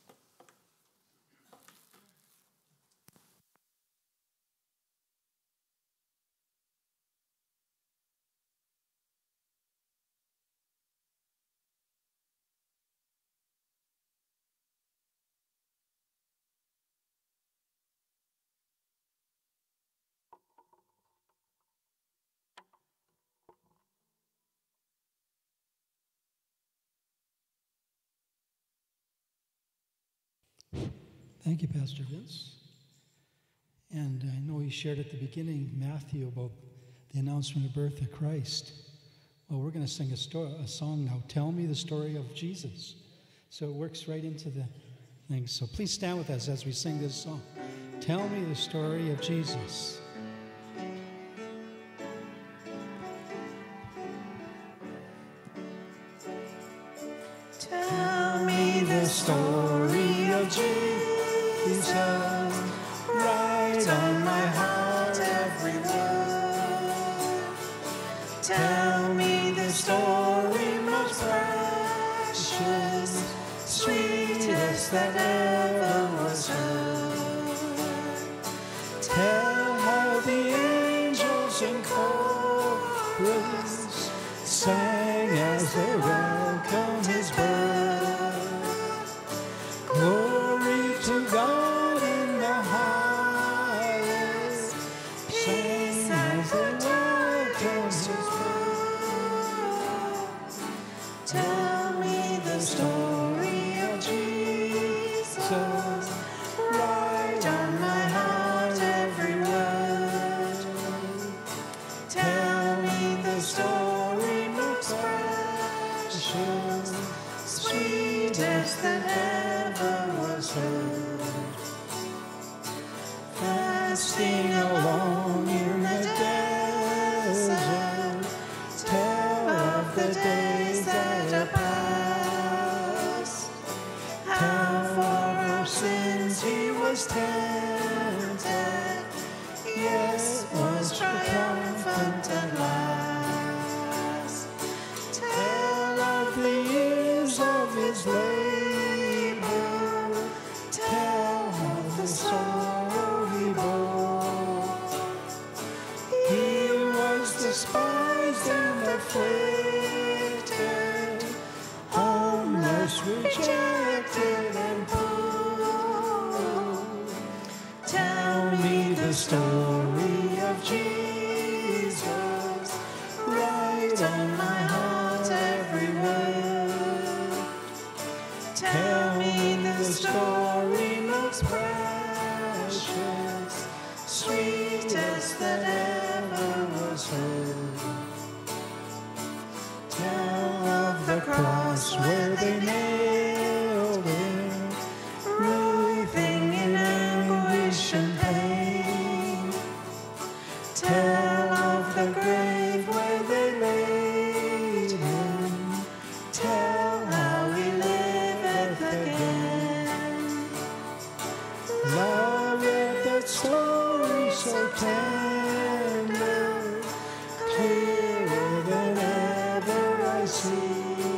Thank you, Pastor Vince. And I know he shared at the beginning, Matthew, about the announcement of birth of Christ. Well, we're going to sing a, story, a song now, Tell Me the Story of Jesus. So it works right into the thing. So please stand with us as we sing this song. Tell me the story of Jesus. Tell me the story of Jesus, write on my heart every word. Tell me the story most precious, sweetest that ever was heard. Tell how the angels in chorus sang as they welcomed his birth. Glory to God in the highest, peace as they welcomed his birth. Tell me the story of Jesus, write on my heart every word. Tell me the story most precious, sweetest that ever was heard. Fasting alone in the desert, tell of the days that are past. How for our sins he was tempted, yes, was triumphant at last. Tell of the years of his labor, tell of the sorrow he bore. He was despised and afflicted, homeless, rejected, and poor. Tell me the story of Jesus, write on my heart every word. Tell me the story most precious, sweetest that ever was heard. Tell of the cross where they nailed him, writhing in anguish and pain. Tell of the grave where they laid him, tell how he liveth again. Love it, that story so tender, clearer than ever I see.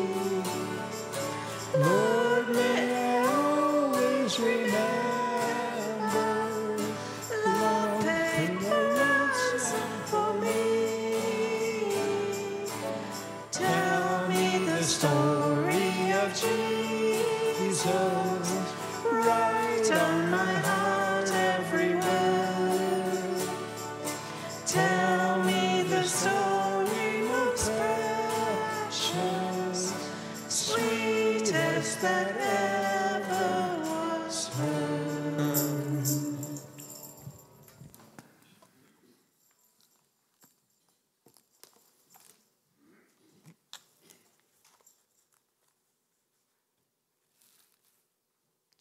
Lord, may I always remember, love paid the ransom for me.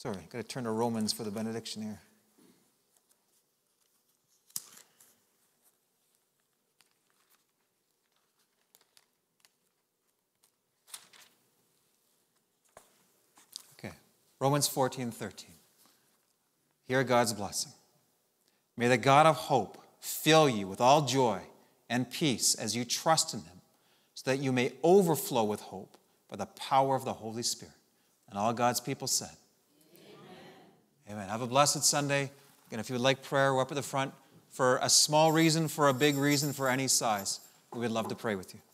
Sorry, got to turn to Romans for the benediction here. Okay, Romans fourteen thirteen. Hear God's blessing. May the God of hope fill you with all joy and peace as you trust in him, so that you may overflow with hope by the power of the Holy Spirit. And all God's people said, Amen. Amen. Have a blessed Sunday. Again, if you would like prayer, we're up at the front for a small reason, for a big reason, for any size. We would love to pray with you.